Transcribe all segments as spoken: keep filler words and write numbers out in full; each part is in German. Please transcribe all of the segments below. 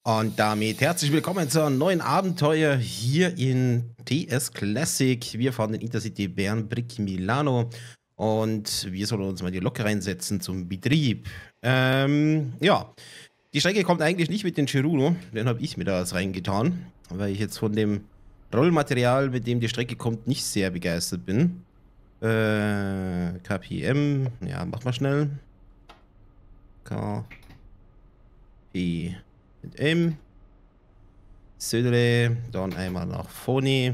Und damit herzlich willkommen zu einem neuen Abenteuer hier in T S Classic. Wir fahren den Intercity Bern-Brick Milano und wir sollen uns mal die Lok reinsetzen zum Betrieb. Ähm, ja, die Strecke kommt eigentlich nicht mit den Chiruno, den habe ich mir da jetzt reingetan, weil ich jetzt von dem Rollmaterial, mit dem die Strecke kommt, nicht sehr begeistert bin. Äh, K P M, ja, mach mal schnell. K P M. Södere, dann einmal nach Phony.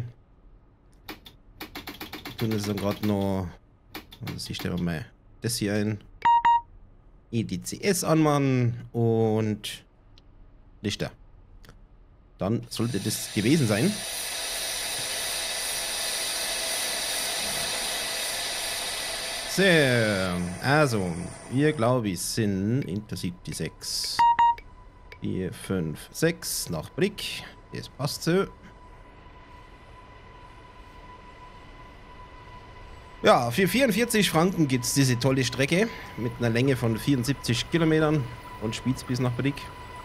Tun wir dann gerade noch. Also ich stelle mal das hier ein. E D C S anmachen und Lichter. Dann sollte das gewesen sein. So, also, wir glaube ich sind Intercity sechs. vier, fünf, sechs nach Brick. Das passt so. Ja, für vierundvierzig Franken gibt es diese tolle Strecke mit einer Länge von vierundsiebzig Kilometern und Spiez bis nach Brick.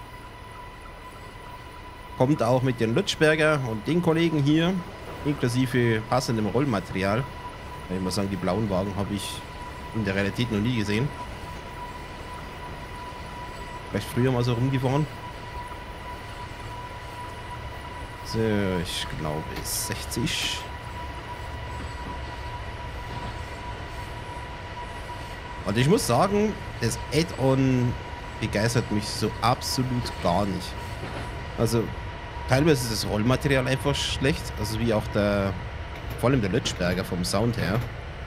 Kommt auch mit den Lutschberger und den Kollegen hier, inklusive passendem Rollmaterial. Ich muss sagen, die blauen Wagen habe ich in der Realität noch nie gesehen. Vielleicht früher mal so rumgefahren. So, ich glaube sechzig. Und ich muss sagen, das Add-on begeistert mich so absolut gar nicht. Also, teilweise ist das Rollmaterial einfach schlecht. Also wie auch der, vor allem der Lötschberger vom Sound her.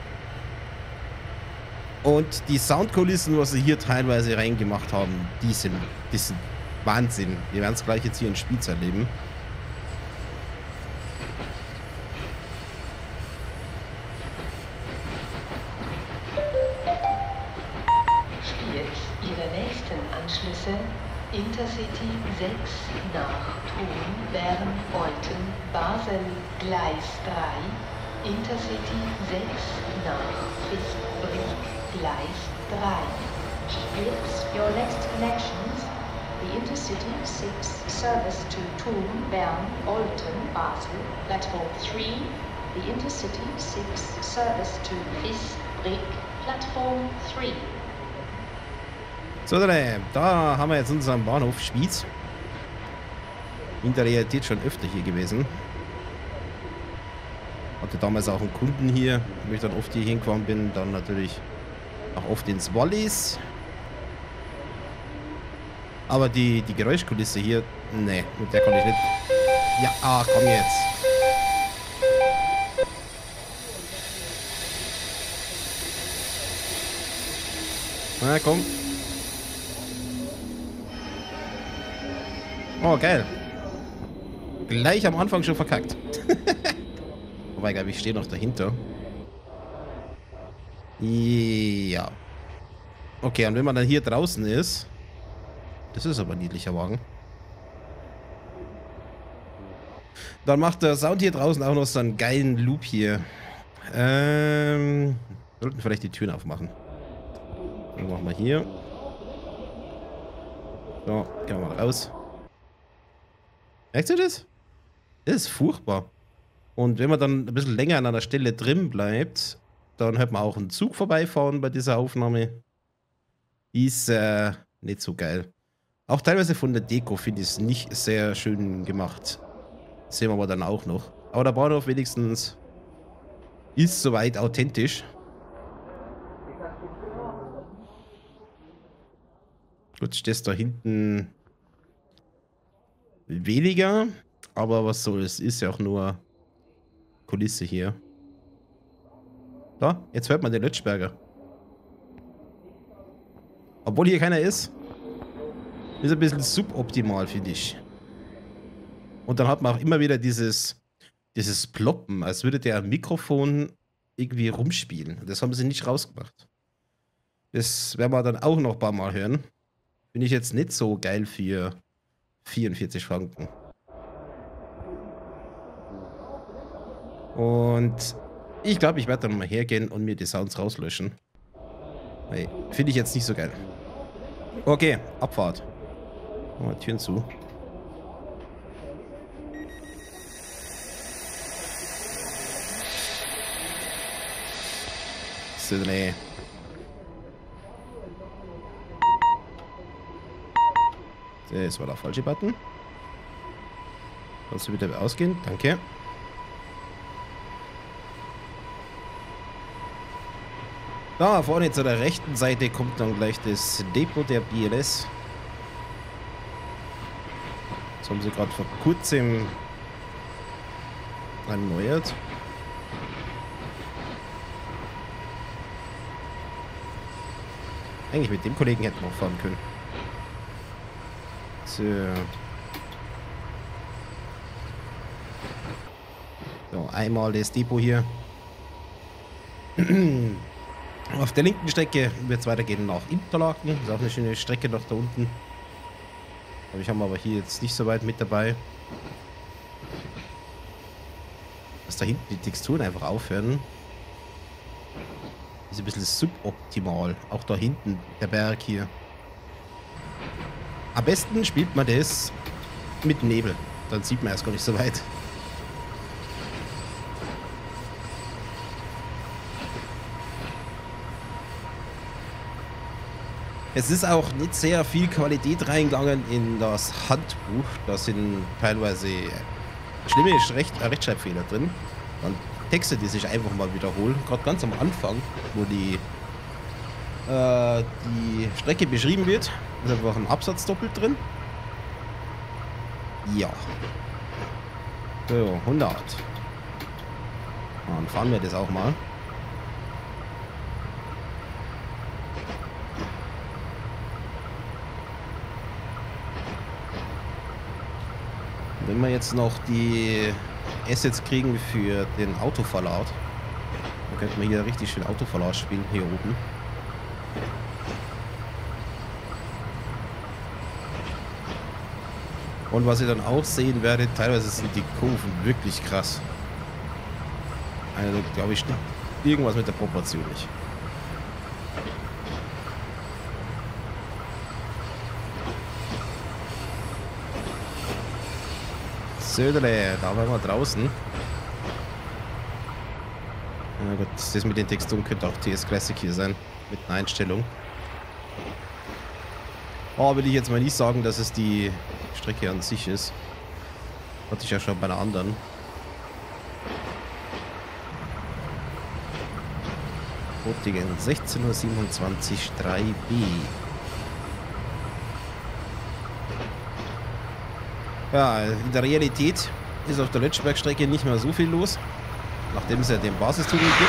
Und die Soundkulissen, was sie hier teilweise reingemacht haben, die sind, die sind Wahnsinn. Wir werden es gleich jetzt hier in Spiez erleben. Spiez Ihre nächsten Anschlüsse Intercity sechs nach Thun, Bern, Olten, Basel, Gleis drei, Intercity sechs nach Visp, Gleis drei. Spiez, your next connections, the Intercity six service to Thun, Bern, Olten, Basel, platform three, the Intercity six service to Visp, platform three. So, da haben wir jetzt unseren Bahnhof Spiez. In der Realität schon öfter hier gewesen. Hatte damals auch einen Kunden hier, wo ich dann oft hier hingefahren bin. Dann natürlich auch oft ins Wallis. Aber die, die Geräuschkulisse hier, ne, mit der konnte ich nicht. Ja, ah, komm jetzt. Na, komm. Oh, geil. Gleich am Anfang schon verkackt. Wobei, glaube ich, stehe noch dahinter. Ja. Okay, und wenn man dann hier draußen ist... Das ist aber ein niedlicher Wagen. Dann macht der Sound hier draußen auch noch so einen geilen Loop hier. Ähm... Sollten vielleicht die Türen aufmachen. Dann machen wir hier. So, gehen wir mal raus. Merkst du das? Das ist furchtbar. Und wenn man dann ein bisschen länger an einer Stelle drin bleibt, dann hört man auch einen Zug vorbeifahren bei dieser Aufnahme. Ist äh, nicht so geil. Auch teilweise von der Deko finde ich es nicht sehr schön gemacht. Das sehen wir aber dann auch noch. Aber der Bahnhof wenigstens ist soweit authentisch. Gut, stehst da hinten weniger, aber was soll's, ist ja auch nur Kulisse hier. Da, jetzt hört man den Lötschberger. Obwohl hier keiner ist. Ist ein bisschen suboptimal, finde ich. Und dann hat man auch immer wieder dieses, dieses Ploppen, als würde der am Mikrofon irgendwie rumspielen. Das haben sie nicht rausgemacht. Das werden wir dann auch noch ein paar Mal hören. Finde ich jetzt nicht so geil für vierundvierzig Franken. Und ich glaube, ich werde dann mal hergehen und mir die Sounds rauslöschen. Nee, finde ich jetzt nicht so geil. Okay, Abfahrt. Machen wir Türen zu. So, nee. Das war der falsche Button. Kannst du bitte ausgehen? Danke. Da vorne zu der rechten Seite kommt dann gleich das Depot der B L S. Das haben sie gerade vor kurzem erneuert. Eigentlich mit dem Kollegen hätten wir auch fahren können. So. So, einmal das Depot hier. Auf der linken Strecke wird es weitergehen nach Interlaken. Das ist auch eine schöne Strecke noch da unten. Aber ich habe aber hier jetzt nicht so weit mit dabei. Dass da hinten die Texturen einfach aufhören. Ist ein bisschen suboptimal. Auch da hinten, der Berg hier. Am besten spielt man das mit Nebel. Dann sieht man erst gar nicht so weit. Es ist auch nicht sehr viel Qualität reingegangen in das Handbuch. Da sind teilweise schlimme Recht Rechtschreibfehler drin. Dann Texte, die sich einfach mal wiederholen. Gerade ganz am Anfang, wo die, äh, die Strecke beschrieben wird, ist einfach ein Absatz doppelt drin. Ja. So, hundert. Dann fahren wir das auch mal. Wenn wir jetzt noch die Assets kriegen für den Autoverlad, dann könnten wir hier richtig schön Autoverlad spielen, hier oben. Und was ihr dann auch sehen werdet, teilweise sind die Kurven wirklich krass. Also glaube ich, stimmt irgendwas mit der Proportion nicht. Söderle, da waren wir draußen. Ja gut, das mit den Texturen könnte auch T S Classic hier sein, mit einer Einstellung. Aber will ich jetzt mal nicht sagen, dass es die Strecke an sich ist. Hatte ich ja schon bei einer anderen. Rottingen, sechzehn Uhr siebenundzwanzig, drei B. Ja, in der Realität ist auf der Lötschbergstrecke nicht mehr so viel los, nachdem es ja den Basistunnel gibt.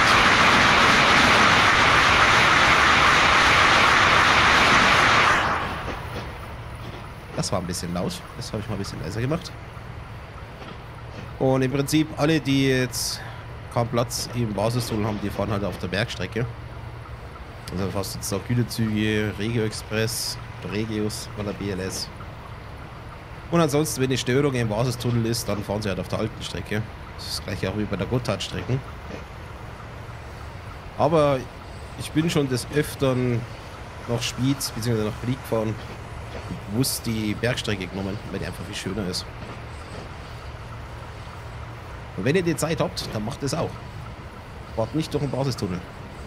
Das war ein bisschen laut, das habe ich mal ein bisschen leiser gemacht. Und im Prinzip alle, die jetzt keinen Platz im Basistunnel haben, die fahren halt auf der Bergstrecke. Also fast jetzt auch Güterzüge, Regio Express, Regios von der B L S. Und ansonsten, wenn eine Störung im Basistunnel ist, dann fahren sie halt auf der alten Strecke. Das ist das gleiche auch wie bei der Gotthardstrecke. Aber ich bin schon des Öfteren nach Spiez bzw. nach Brieg gefahren und bewusst die Bergstrecke genommen, weil die einfach viel schöner ist. Und wenn ihr die Zeit habt, dann macht es auch. Fahrt nicht durch den Basistunnel.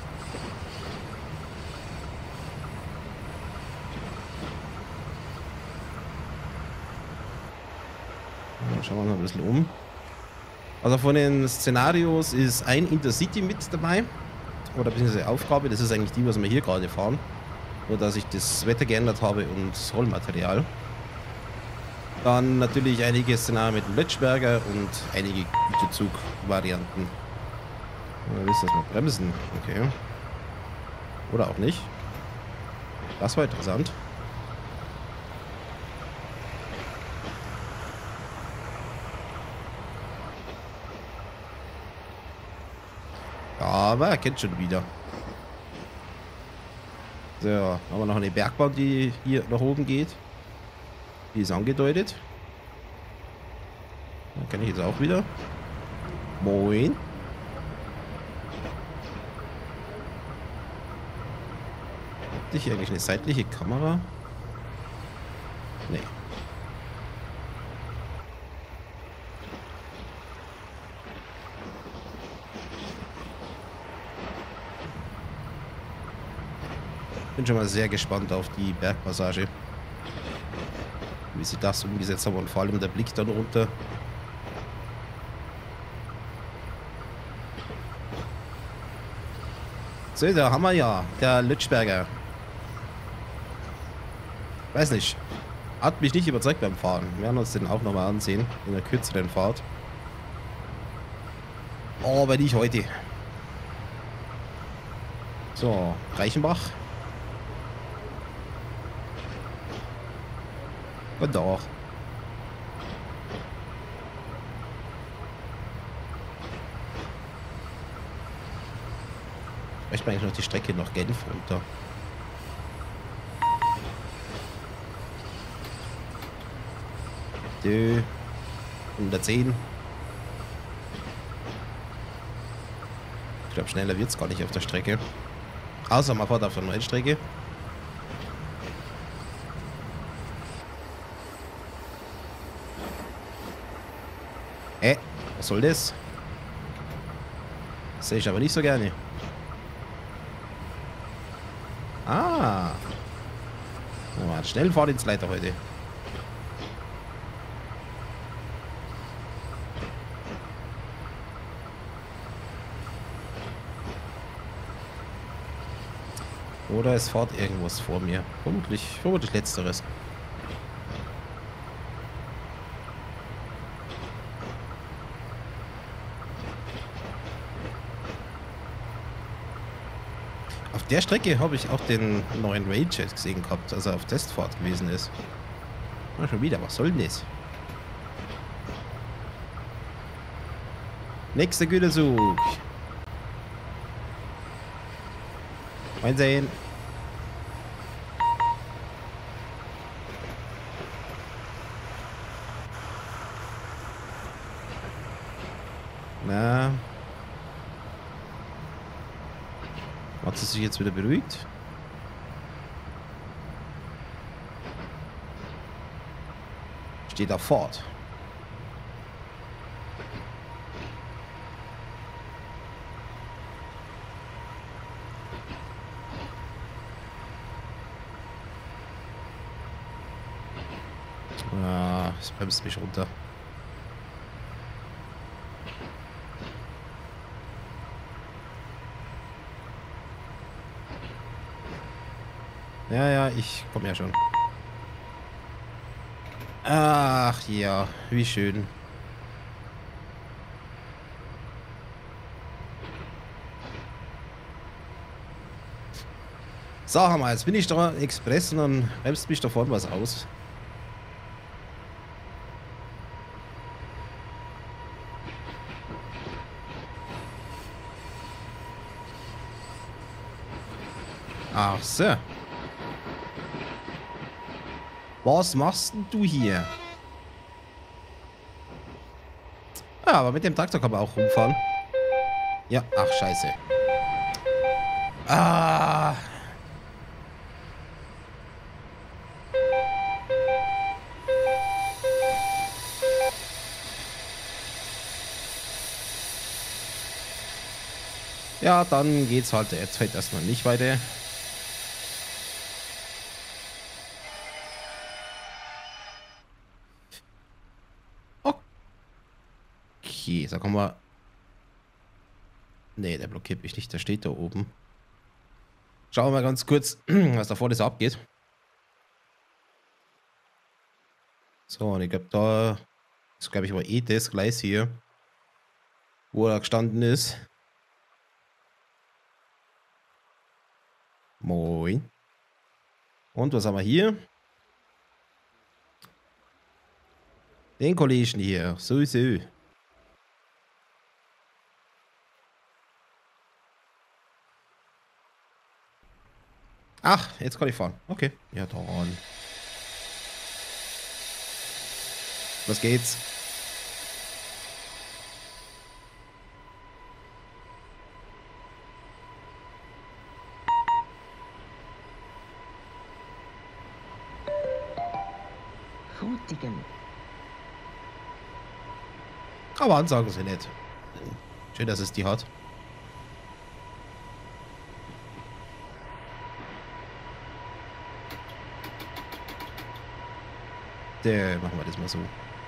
Schauen wir mal ein bisschen um. Also von den Szenarios ist ein Intercity mit dabei. Oder beziehungsweise Aufgabe. Das ist eigentlich die, was wir hier gerade fahren. Nur dass ich das Wetter geändert habe und das Rollmaterial. Dann natürlich einige Szenarien mit dem Lötschberger und einige Güterzug-Varianten. Ja, wisst ihr, dass wir bremsen? Okay. Oder auch nicht. Das war interessant. Aber er kennt schon wieder. So, haben wir noch eine Bergbahn, die hier nach oben geht. Die ist angedeutet. Da kenne ich jetzt auch wieder. Moin. Hatte ich hier eigentlich eine seitliche Kamera? Nee. Bin schon mal sehr gespannt auf die Bergpassage. Wie sie das umgesetzt haben und vor allem der Blick dann runter. So, da haben wir ja, der Lütschberger. Weiß nicht. Hat mich nicht überzeugt beim Fahren. Wir werden uns den auch nochmal ansehen. In einer kürzeren Fahrt. Aber nicht heute. So, Reichenbach. Und doch. Ich möchte eigentlich noch die Strecke nach Genf runter. Dö. hundertzehn. Ich glaube, schneller wird es gar nicht auf der Strecke. Außer man fährt auf der neuen Strecke. Hä? Äh, was soll das? Das sehe ich aber nicht so gerne. Ah. Oh, Schnellfahrt ins Leiter heute. Oder es fährt irgendwas vor mir. Vermutlich, vermutlich letzteres. Auf der Strecke habe ich auch den neuen Railjet gesehen gehabt, als er auf Testfahrt gewesen ist. Na, schon wieder, was soll denn das? Nächster Güterzug. Einsehen. Na. Hat sie sich jetzt wieder beruhigt? Steht auf Fahrt. Ah, es bremst mich runter. Ja, ja, ich komme ja schon. Ach ja, wie schön. Sag mal, jetzt bin ich da Express und dann bremst mich da vorne was aus. Ach so. Was machst denn du hier? Ja, aber mit dem Traktor kann man auch rumfahren. Ja, ach scheiße. Ah. Ja, dann geht's halt jetzt halt erstmal nicht weiter. Okay, sag mal. Nee, der blockiert mich nicht, der steht da oben. Schauen wir mal ganz kurz, was da vorne so abgeht. So, und ich glaube, da ist, glaube ich, aber eh das Gleis hier, wo er gestanden ist. Moin. Und was haben wir hier? Den Kollegen hier. So, so. Ach, jetzt kann ich fahren. Okay. Ja, dann. Was geht's? Frutigen. Aber ansagen sie nicht. Schön, dass es die hat. Bitte machen wir das mal so.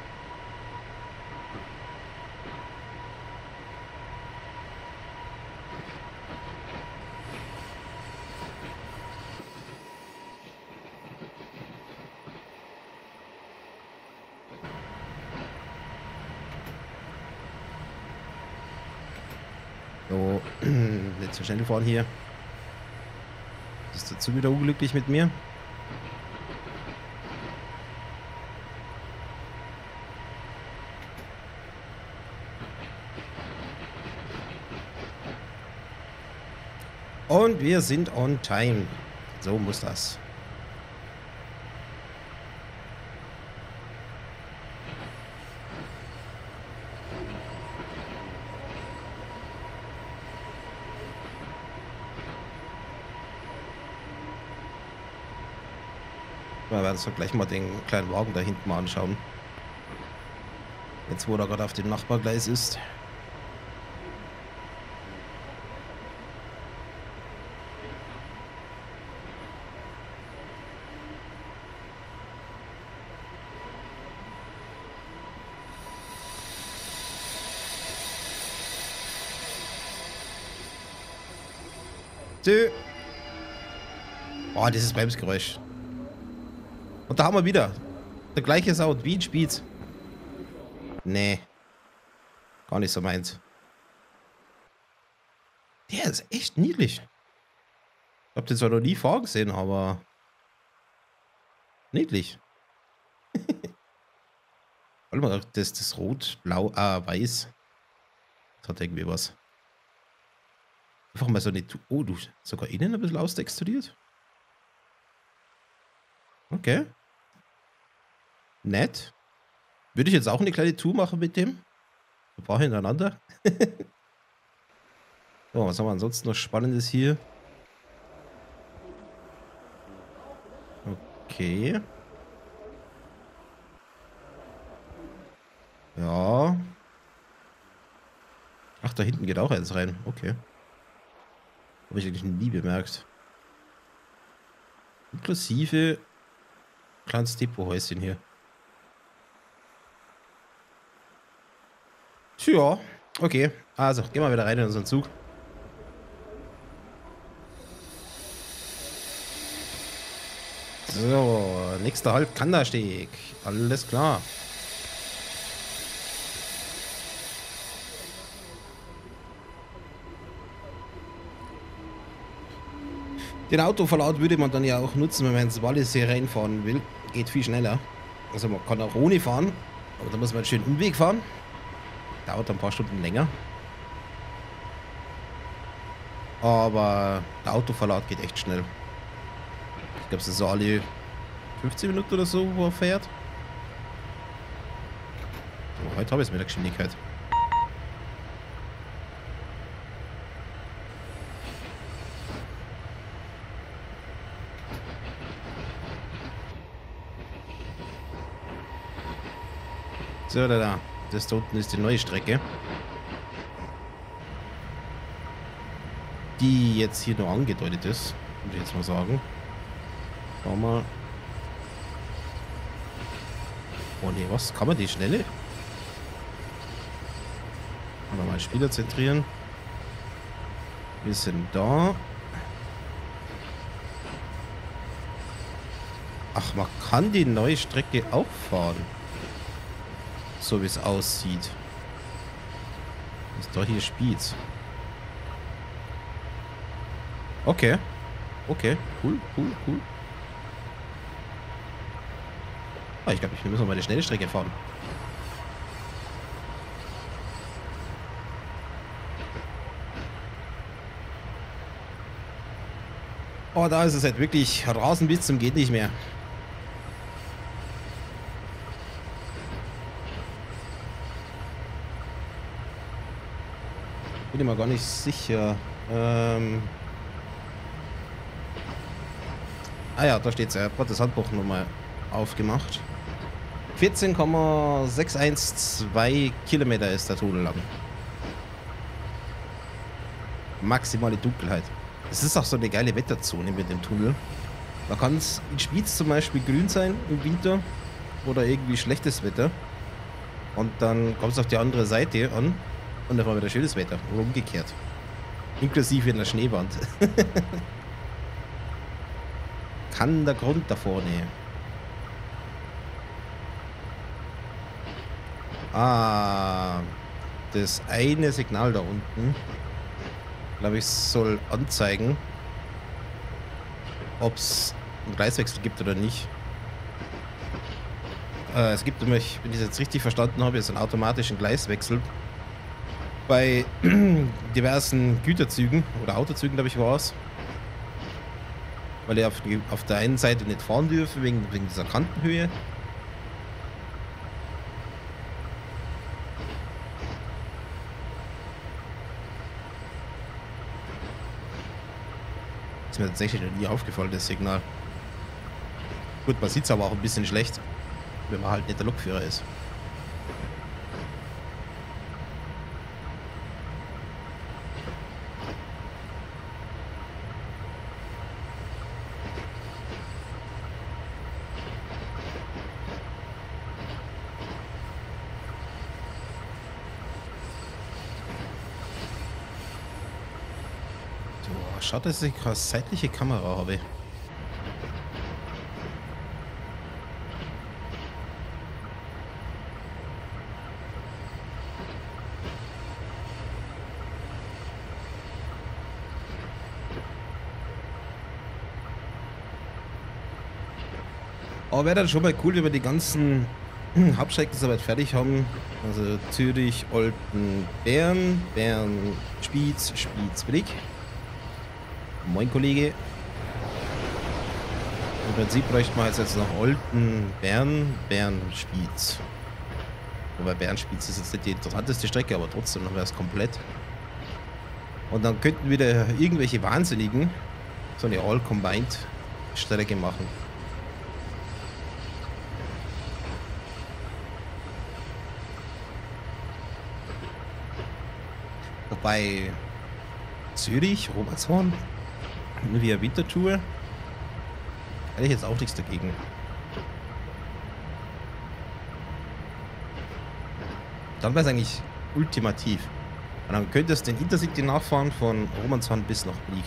So, nicht so schnell fahren hier. Ist dazu wieder unglücklich mit mir? Und wir sind on time. So muss das. Wir werden uns doch gleich mal den kleinen Wagen da hinten mal anschauen. Jetzt, wo er gerade auf dem Nachbargleis ist. Tschö. Oh, dieses Bremsgeräusch. Und da haben wir wieder der gleiche Sound wie in Spiez. Nee. Gar nicht so meins. Der ist echt niedlich. Ich hab den zwar noch nie vorgesehen, aber niedlich. Warte mal, das ist rot, blau, ah, weiß. Das hat irgendwie was. Einfach mal so eine... Oh, du sogar innen ein bisschen austexturiert. Okay. Nett. Würde ich jetzt auch eine kleine Tour machen mit dem? Ein paar hintereinander. So, was haben wir ansonsten noch Spannendes hier? Okay. Ja. Ach, da hinten geht auch eins rein. Okay. Habe ich eigentlich nie bemerkt. Inklusive kleines Depothäuschen hier. Tja, okay. Also, gehen wir wieder rein in unseren Zug. So, nächster Halt, Kandersteg. Alles klar. Den Autoverlaut würde man dann ja auch nutzen, wenn man ins Wallisee reinfahren will. Geht viel schneller. Also man kann auch ohne fahren, aber da muss man einen schönen Umweg fahren. Dauert ein paar Stunden länger. Aber der Autoverlaut geht echt schnell. Ich glaube, es ist so alle fünfzehn Minuten oder so, wo er fährt. So, heute habe ich es mit der Geschwindigkeit. So, da, da. Das da unten ist die neue Strecke. Die jetzt hier noch angedeutet ist. Muss ich jetzt mal sagen. Schauen wir mal. Oh ne, was? Kann man die Schnelle? Oder mal Spieler zentrieren. Wir sind da. Ach, man kann die neue Strecke auch fahren. So wie es aussieht. Ist doch hier Spiez. Okay. Okay. Cool, cool, cool. Ah, ich glaube, wir müssen mal eine schnelle Strecke fahren. Oh, da ist es halt wirklich Rasen bis zum geht nicht mehr. Bin mir gar nicht sicher. Ähm ah ja, da steht es. Er hat das Handbuch nochmal aufgemacht. vierzehn Komma sechs eins zwei Kilometer ist der Tunnel lang. Maximale Dunkelheit. Es ist auch so eine geile Wetterzone mit dem Tunnel. Da kann es in Spiez zum Beispiel grün sein im Winter oder irgendwie schlechtes Wetter. Und dann kommst du auf die andere Seite an und dann war wieder schönes Wetter. Oder umgekehrt. Inklusive in der Schneewand. Kann der Grund da vorne. Ah, das eine Signal da unten, glaube ich, soll anzeigen, ob es einen Gleiswechsel gibt oder nicht. Äh, es gibt nämlich, wenn ich es jetzt richtig verstanden habe, jetzt einen automatischen Gleiswechsel bei diversen Güterzügen oder Autozügen, glaube ich, war es. Weil die auf, die auf der einen Seite nicht fahren dürfen, wegen, wegen dieser Kantenhöhe. Ist mir tatsächlich noch nie aufgefallen, das Signal. Gut, man sieht es aber auch ein bisschen schlecht, wenn man halt nicht der Lokführer ist. Schade, dass ich keine seitliche Kamera habe. Aber wäre dann schon mal cool, wenn wir die ganzen Hauptstrecken soweit fertig haben. Also Zürich, Olten, Bern, Bern, Spiez, Spiez, Brick. Moin, Kollege. Im Prinzip bräuchte man jetzt noch Olten, Bern, Bern, Spiez. Wobei Bern, Spiez ist jetzt nicht die interessanteste Strecke, aber trotzdem noch wäre es komplett. Und dann könnten wieder irgendwelche Wahnsinnigen so eine All-Combined Strecke machen. Wobei Zürich, Robertshorn, via Wintertour, hätte ich jetzt auch nichts dagegen. Dann wäre es eigentlich ultimativ. Und dann könntest du den Intercity nachfahren von Romanshorn bis nach Blieg.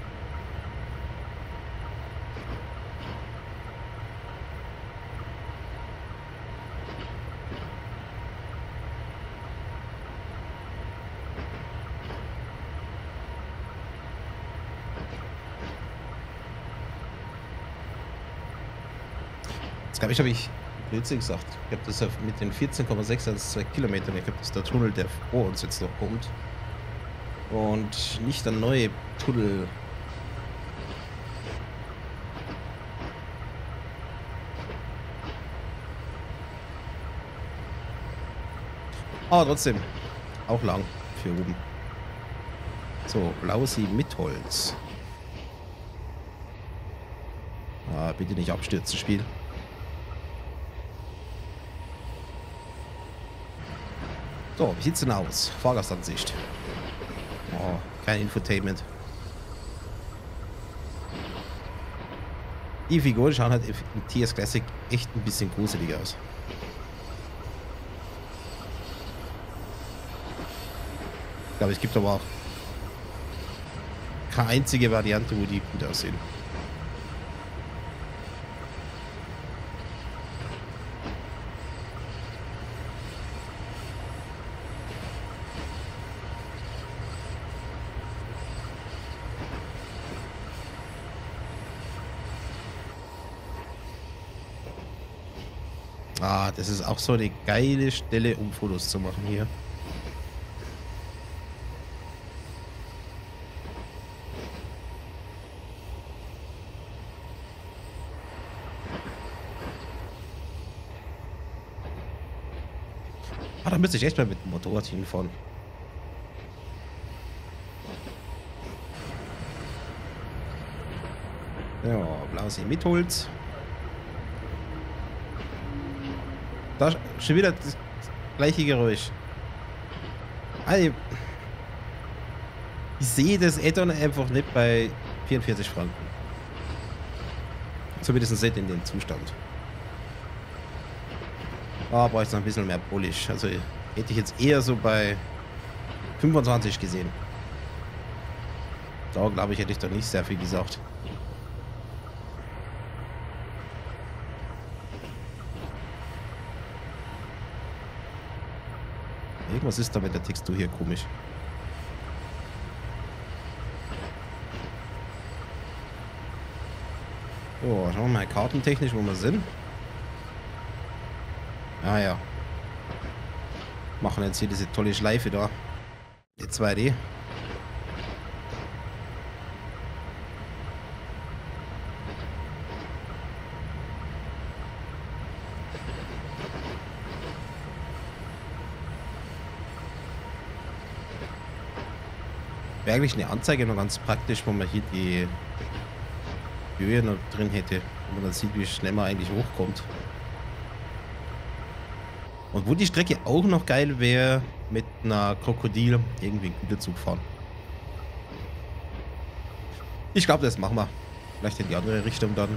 Glaube ich, habe ich Blödsinn gesagt. Ich glaube, das mit den vierzehn Komma sechs Kilometern, ich glaube, das ist der Tunnel, der vor uns jetzt noch kommt. Und nicht der neue Tunnel. Aber trotzdem, auch lang für oben. So, Blausi mit Holz. Ah, bitte nicht abstürzen, Spiel. So, wie sieht's denn aus? Fahrgastansicht. Oh, kein Infotainment. Die Figuren schauen halt im T S Classic echt ein bisschen gruselig aus. Ich glaube, es gibt aber auch keine einzige Variante, wo die gut aussehen. Ah, das ist auch so eine geile Stelle, um Fotos zu machen hier. Ah, da müsste ich echt mal mit dem Motorrad hinfahren. Ja, Blausi mit Holz. Da schon wieder das gleiche Geräusch. Also, ich sehe das Add-on einfach nicht bei vierundvierzig Franken. Zumindest nicht in dem Zustand. Da brauche ich noch ein bisschen mehr Polish. Also hätte ich jetzt eher so bei fünfundzwanzig gesehen. Da glaube ich, hätte ich doch nicht sehr viel gesagt. Irgendwas ist da mit der Textur hier komisch. So, schauen wir mal kartentechnisch, wo wir sind. Ah ja. Machen jetzt hier diese tolle Schleife da. Die zwei D. Wäre eigentlich eine Anzeige noch ganz praktisch, wo man hier die Höhe noch drin hätte. Wo man dann sieht, wie schnell man eigentlich hochkommt. Und wo die Strecke auch noch geil wäre, mit einer Krokodil irgendwie einen Güterzug fahren. Ich glaube, das machen wir. Vielleicht in die andere Richtung dann.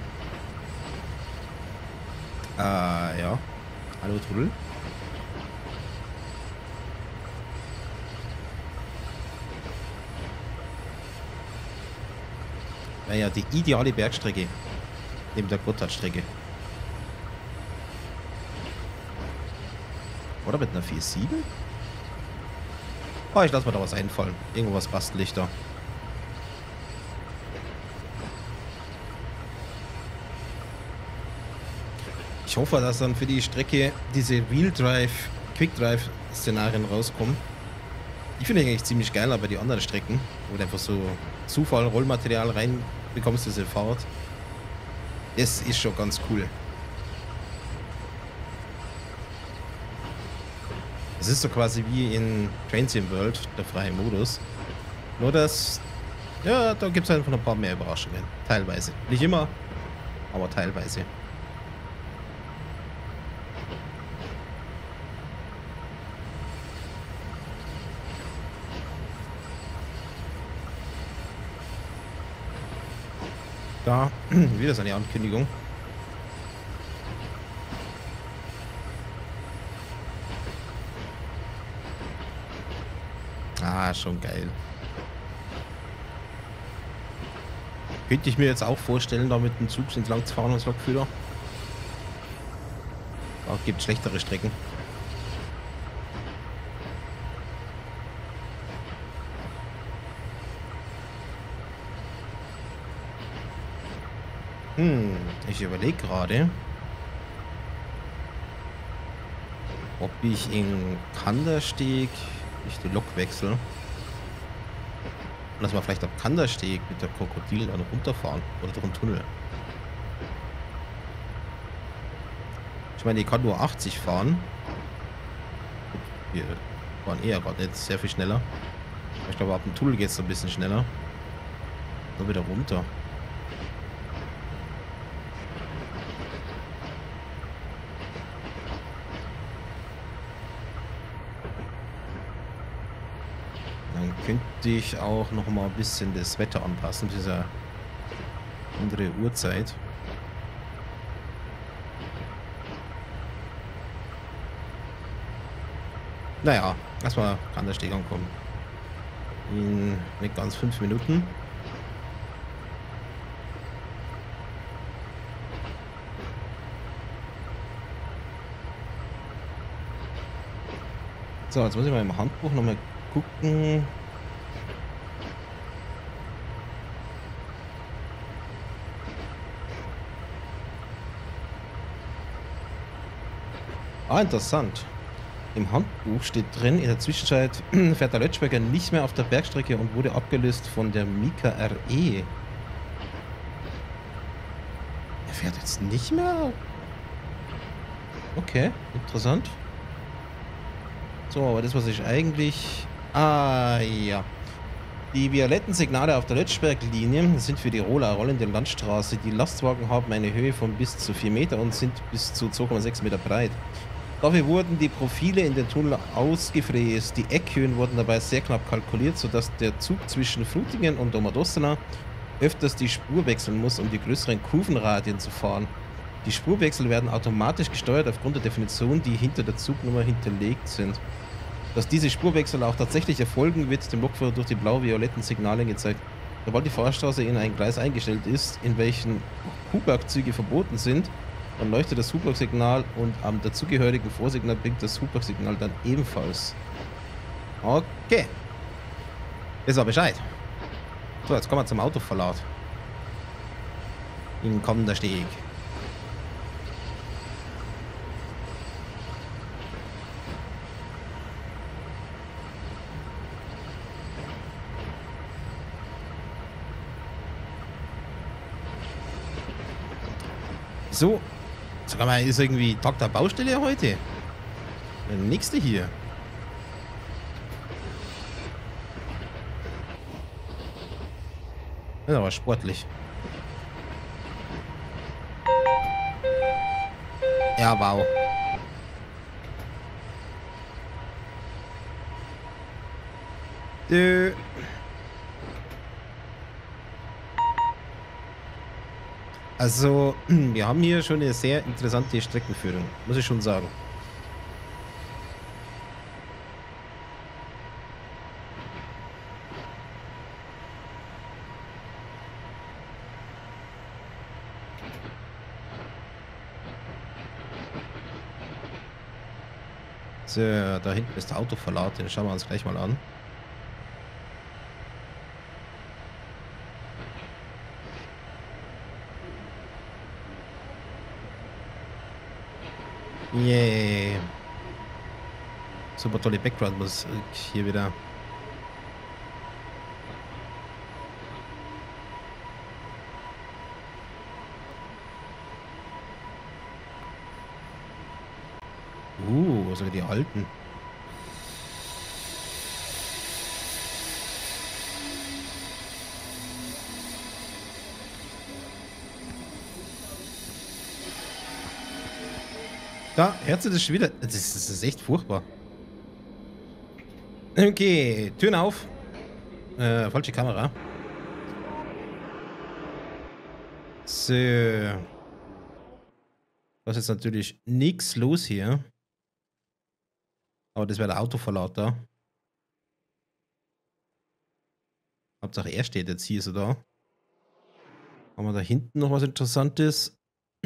Äh, ja. Hallo Trudel. Wäre ja die ideale Bergstrecke. Neben der Gotthardstrecke. Oder mit einer vier sieben? Oh, ich lasse mir da was einfallen. Irgendwas bastel ich da. Ich hoffe, dass dann für die Strecke diese Wheel Drive, Quick Drive Szenarien rauskommen. Die finde ich eigentlich ziemlich geil, aber die anderen Strecken, wo du einfach so Zufall, Rollmaterial rein bekommst, diese Fahrt. Das ist schon ganz cool. Es ist so quasi wie in Train Sim World, der freie Modus. Nur dass, ja, da gibt es einfach noch ein paar mehr Überraschungen. Teilweise. Nicht immer, aber teilweise. Da, wieder so eine Ankündigung. Ah, schon geil. Könnte ich mir jetzt auch vorstellen, da mit dem Zug entlang zu fahren als Lokführer. Da gibt es schlechtere Strecken. Hm, ich überlege gerade, ob ich in Kandersteg nicht die Lok wechsle. Und dass wir vielleicht ab Kandersteg mit der Krokodil dann runterfahren. Oder durch den Tunnel. Ich meine, die kann nur achtzig fahren. Wir waren eher gerade nicht sehr viel schneller. Ich glaube, ab dem Tunnel geht es ein bisschen schneller. Nur wieder runter. Könnte ich auch noch mal ein bisschen das Wetter anpassen, dieser andere Uhrzeit. Naja, erstmal kann der Steg ankommen. In nicht ganz fünf Minuten. So, jetzt muss ich mal im Handbuch noch mal gucken. Ah, interessant. Im Handbuch steht drin, in der Zwischenzeit fährt der Lötschberger nicht mehr auf der Bergstrecke und wurde abgelöst von der Mika R E. Er fährt jetzt nicht mehr? Okay, interessant. So, aber das, was ich eigentlich... Ah, ja. Die violetten Signale auf der Lötschberg-Linie sind für die Rola rollende Landstraße. Die Lastwagen haben eine Höhe von bis zu vier Meter und sind bis zu zwei Komma sechs Meter breit. Dafür wurden die Profile in den Tunnel ausgefräst. Die Eckhöhen wurden dabei sehr knapp kalkuliert, sodass der Zug zwischen Frutingen und Domodossola öfters die Spur wechseln muss, um die größeren Kurvenradien zu fahren. Die Spurwechsel werden automatisch gesteuert aufgrund der Definition, die hinter der Zugnummer hinterlegt sind. Dass diese Spurwechsel auch tatsächlich erfolgen, wird dem Lokführer durch die blau-violetten Signale gezeigt. Sobald die Fahrstraße in ein Gleis eingestellt ist, in welchen Hubrack-Züge verboten sind, dann leuchtet das Hubrack-Signal und am dazugehörigen Vorsignal blinkt das Hubrack-Signal dann ebenfalls. Okay. Ist aber Bescheid. So, jetzt kommen wir zum Autoverlad. In kommender Steg. So, sag mal, ist irgendwie Tag der Baustelle heute? Der nächste hier. Das ist aber sportlich. Ja, wow. Dö. Also, wir haben hier schon eine sehr interessante Streckenführung, muss ich schon sagen. So, da hinten ist der Autoverlad, den schauen wir uns gleich mal an. Yeah. Super tolle Background-Musik hier wieder. Uh, was sind die alten? Da, Herz ist schon wieder. Das ist, das ist echt furchtbar. Okay, Türen auf. Äh, falsche Kamera. So. Da ist jetzt natürlich nichts los hier. Aber das wäre der Autoverlad da. Hauptsache er steht jetzt hier so da. Haben wir da hinten noch was Interessantes?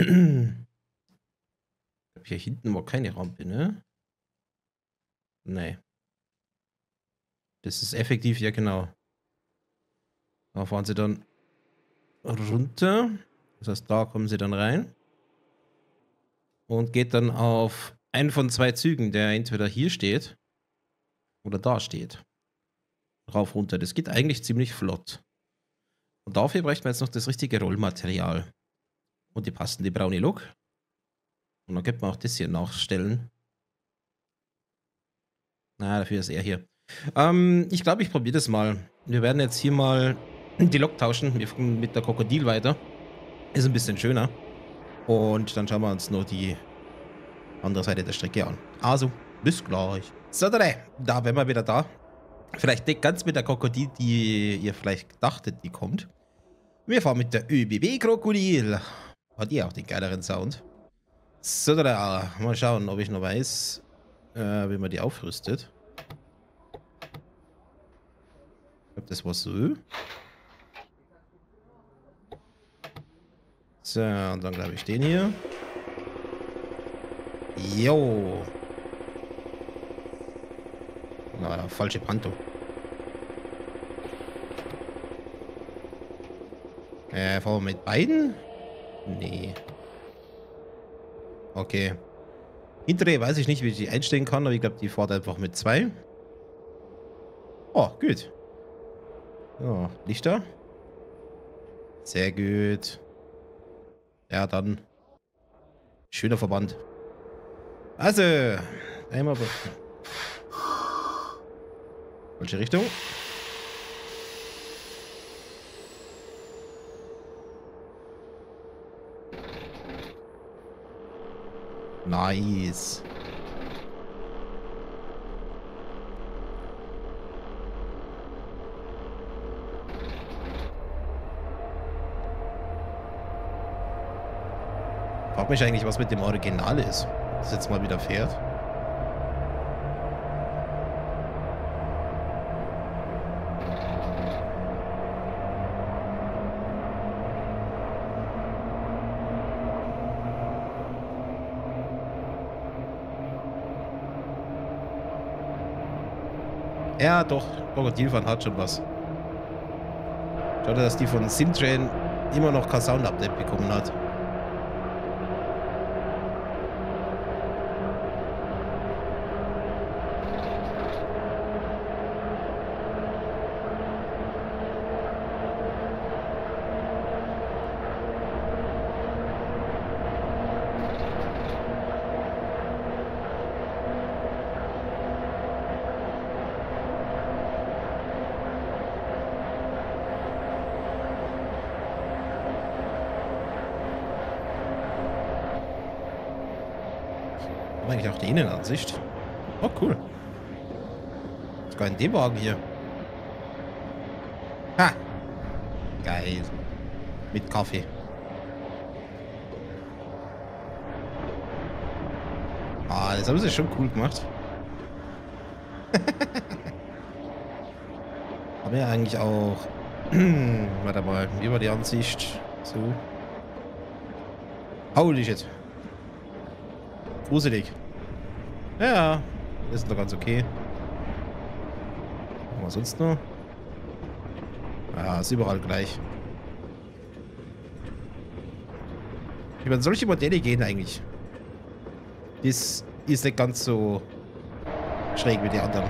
Hier hinten war keine Rampe, ne? Nee. Das ist effektiv, ja genau. Da fahren sie dann runter. Das heißt, da kommen sie dann rein. Und geht dann auf einen von zwei Zügen, der entweder hier steht oder da steht. Rauf, runter. Das geht eigentlich ziemlich flott. Und dafür bräuchten wir jetzt noch das richtige Rollmaterial. Und die passende braune Lok. Und dann könnte man auch das hier nachstellen. Na, dafür ist er hier. Ähm, ich glaube, ich probiere das mal. Wir werden jetzt hier mal die Lok tauschen. Wir fahren mit der Krokodil weiter. Ist ein bisschen schöner. Und dann schauen wir uns nur die andere Seite der Strecke an. Also, bis gleich. So, da wären wir wieder da. Vielleicht nicht ganz mit der Krokodil, die ihr vielleicht dachtet, die kommt. Wir fahren mit der ÖBB-Krokodil. Hat die auch den geileren Sound. So, da, mal schauen, ob ich noch weiß, äh, wie man die aufrüstet. Ich glaube, das war so. So, und dann glaube ich den hier. Jo. Na, falsche Panto. Äh, fahren wir mit beiden? Nee. Okay. Hintere weiß ich nicht, wie ich die einstellen kann, aber ich glaube, die fährt einfach mit zwei. Oh, gut. Ja, Lichter. Sehr gut. Ja, dann. Schöner Verband. Also, einmal. Falsche Richtung. Nice. Frag mich eigentlich, was mit dem Original ist. Das jetzt mal wieder fährt. Ja, doch. Krokodilfahren hat schon was. Schade, dass die von Simtrain immer noch kein Sound-Update bekommen hat. Eigentlich auch die Innenansicht. Oh, cool. Sogar in dem Wagen hier. Ha! Geil. Mit Kaffee. Ah, das haben sie schon cool gemacht. Haben wir eigentlich auch... Warte mal, wie war die Ansicht? So. Holy shit. Gruselig. Ja, ist doch ganz okay. Was sonst noch? Ja, ist überall gleich. Ich meine, solche Modelle gehen eigentlich. Das ist nicht ganz so schräg wie die anderen.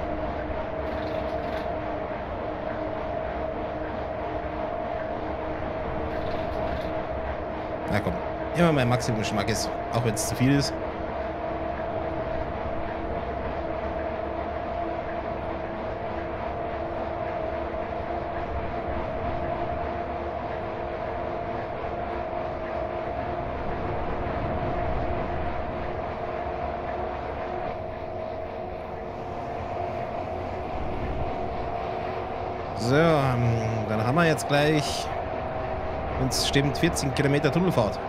Na komm, immer mein Maximum Geschmack ist, auch wenn es zu viel ist. So, ähm, dann haben wir jetzt gleich, uns stimmt, vierzehn Kilometer Tunnelfahrt.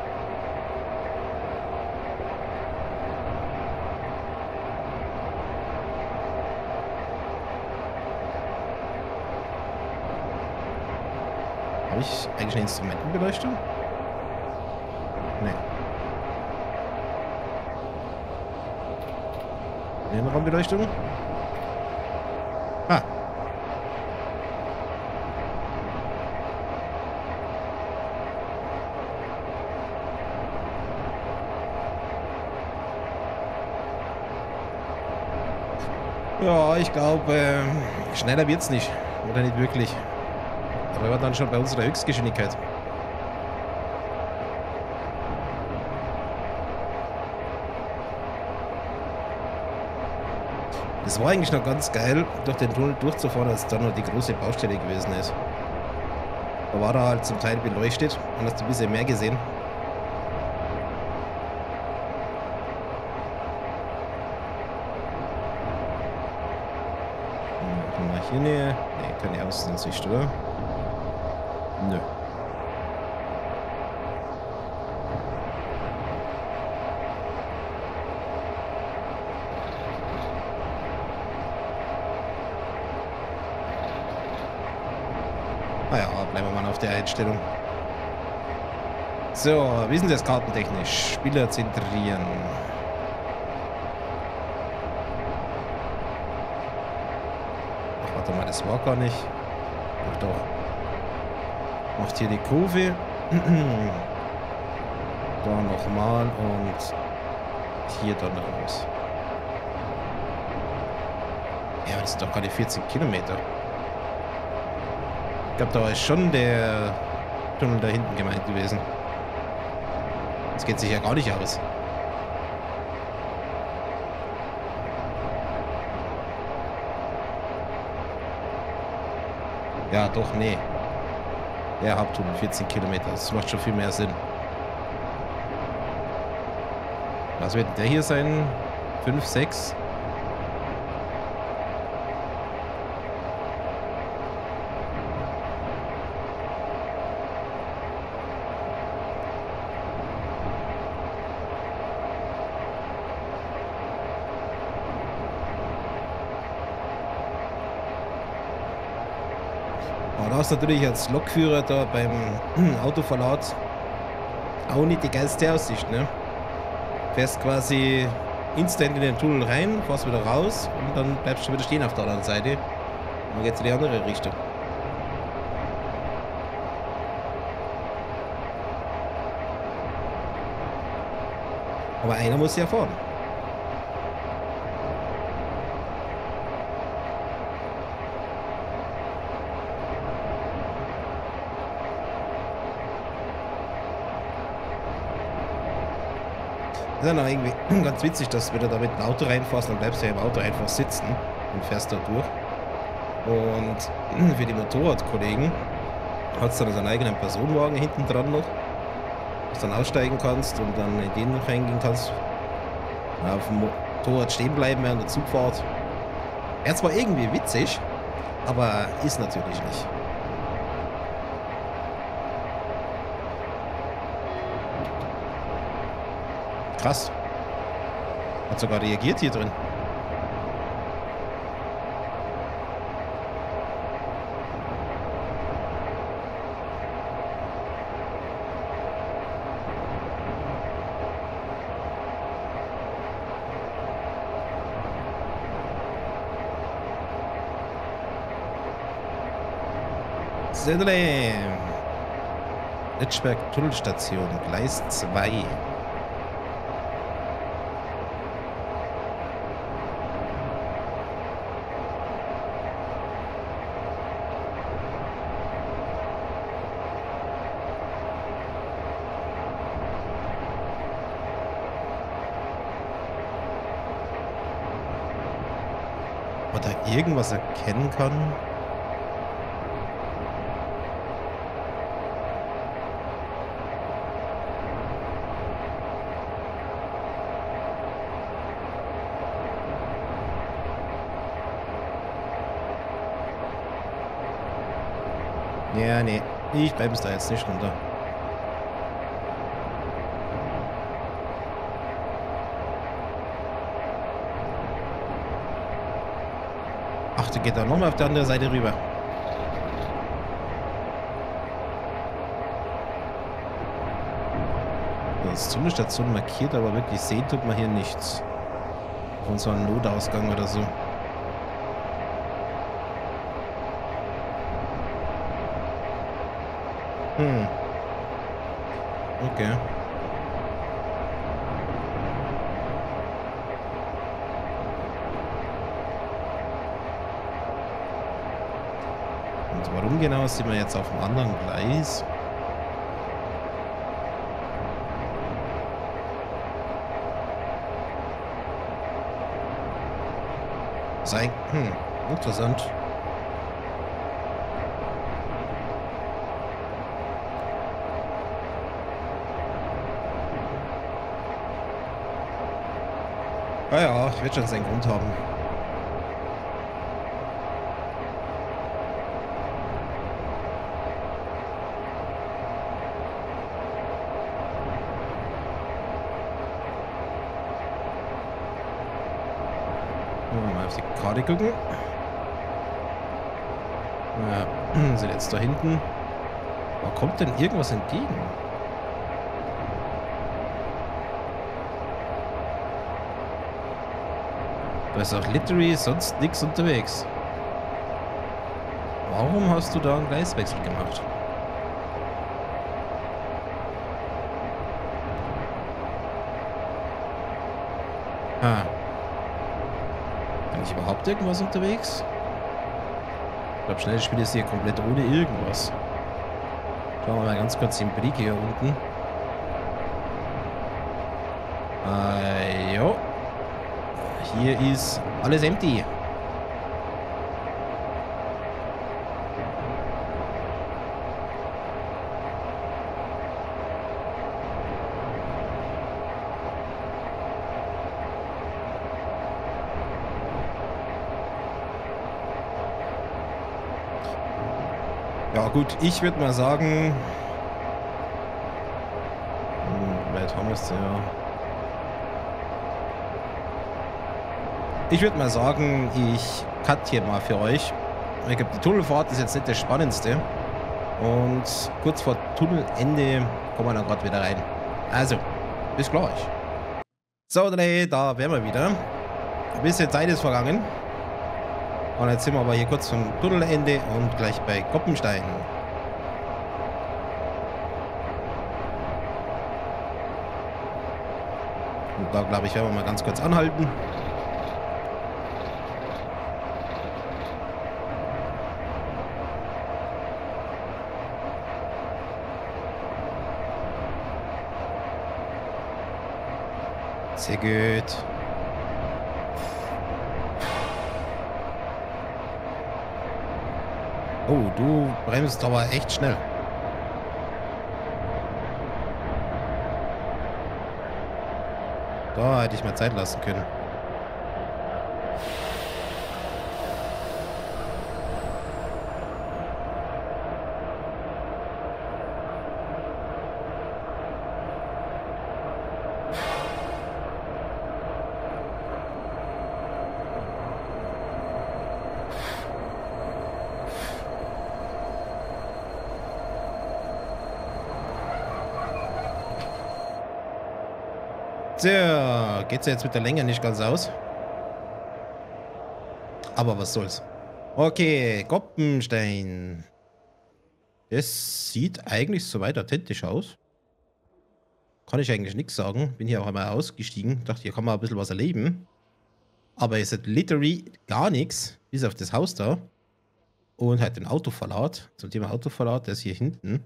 Habe ich eigentlich eine Instrumentenbeleuchtung? Nee. Innenraumbeleuchtung? Ah. Ja, ich glaube, äh, schneller wird's nicht. Oder nicht wirklich. Aber wir waren dann schon bei unserer Höchstgeschwindigkeit. Das war eigentlich noch ganz geil, durch den Tunnel durchzufahren, als dann noch die große Baustelle gewesen ist. Da war er halt zum Teil beleuchtet und hast du ein bisschen mehr gesehen. Hier Nähe? Ne, keine Außensicht, oder? Nö. Naja, bleiben wir mal auf der Einstellung. So, wie ist denn das kartentechnisch? Spieler zentrieren. Warte mal, das war gar nicht. Ach doch. Macht hier die Kurve. Da nochmal und hier dann raus. Ja, das sind doch gerade vierzig Kilometer. Ich glaube, da ist schon der Tunnel da hinten gemeint gewesen. Das geht sich ja gar nicht aus. Ja, doch, nee. Der Haupttunnel, vierzehn Kilometer. Das macht schon viel mehr Sinn. Was wird der hier sein? fünf, sechs? Aber da hast du natürlich als Lokführer da beim Autoverlad auch nicht die geilste Aussicht, ne? Fährst quasi instant in den Tunnel rein, fährst wieder raus und dann bleibst du wieder stehen auf der anderen Seite. Und dann geht's in die andere Richtung. Aber einer muss ja fahren. Das ist dann auch irgendwie ganz witzig, dass wenn du da mit dem Auto reinfährst, dann bleibst du ja im Auto einfach sitzen und fährst da durch. Und für die Motorradkollegen hat es dann seinen eigenen Personenwagen hinten dran noch, dass du dann aussteigen kannst und dann in den noch reingehen kannst. Auf dem Motorrad stehen bleiben während der Zugfahrt. Wäre zwar irgendwie witzig, aber ist natürlich nicht. Krass. Hat sogar reagiert hier drin. Sedele. Litzberg Tunnelstation, Gleis zwei. Ob man da irgendwas erkennen kann? Ja, nee. Ich bleibe es da jetzt nicht runter. Ach, der geht da nochmal auf der andere Seite rüber. Das ist Tunnelstation markiert, aber wirklich sehen tut man hier nichts. Von so einem Notausgang oder so. Hm. Okay. Und warum genau sind wir jetzt auf dem anderen Gleis? Sein. Hm. Interessant. Ah ja, ich werde schon seinen Grund haben. Mal auf die Karte gucken. Ja, sind jetzt da hinten. Wo kommt denn irgendwas entgegen? Da ist auch literally sonst nichts unterwegs. Warum hast du da einen Gleiswechsel gemacht? Ah. Bin ich überhaupt irgendwas unterwegs? Ich glaube, schnell Spiel ist hier komplett ohne irgendwas. Schauen wir mal ganz kurz den Brick hier unten. Äh, jo. Hier ist alles empty. Ja gut, ich würde mal sagen... Hm, weit haben wir es ja... Ich würde mal sagen, ich cut hier mal für euch. Ich glaube, die Tunnelfahrt ist jetzt nicht das Spannendste. Und kurz vor Tunnelende kommen wir dann gerade wieder rein. Also, bis gleich. So, da wären wir wieder. Ein bisschen Zeit ist vergangen. Und jetzt sind wir aber hier kurz vom Tunnelende und gleich bei Koppenstein. Und da, glaube ich, werden wir mal ganz kurz anhalten. Sehr gut. Oh, du bremst aber echt schnell. Da hätte ich mal Zeit lassen können. So, geht's ja jetzt mit der Länge nicht ganz aus. Aber was soll's. Okay, Koppenstein. Das sieht eigentlich soweit authentisch aus. Kann ich eigentlich nichts sagen. Bin hier auch einmal ausgestiegen. Dachte, hier kann man ein bisschen was erleben. Aber es hat literally gar nichts, bis auf das Haus da. Und halt den Autoverlad. Zum Thema Autoverlad, der ist hier hinten.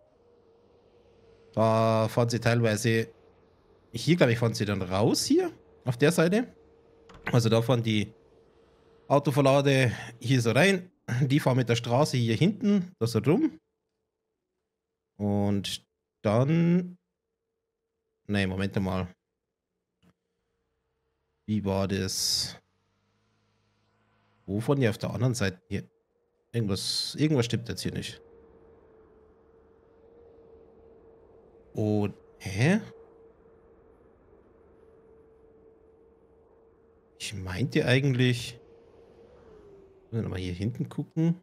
Da fahren sie teilweise... Hier, glaube ich, fahren sie dann raus, hier, auf der Seite. Also da fahren die Autoverlade hier so rein. Die fahren mit der Straße hier hinten, da so rum. Und dann... Ne, Moment mal. Wie war das? Wo fahren die auf der anderen Seite hier? Irgendwas, irgendwas stimmt jetzt hier nicht. Und, hä? Ich meinte eigentlich... Müssen wir mal hier hinten gucken.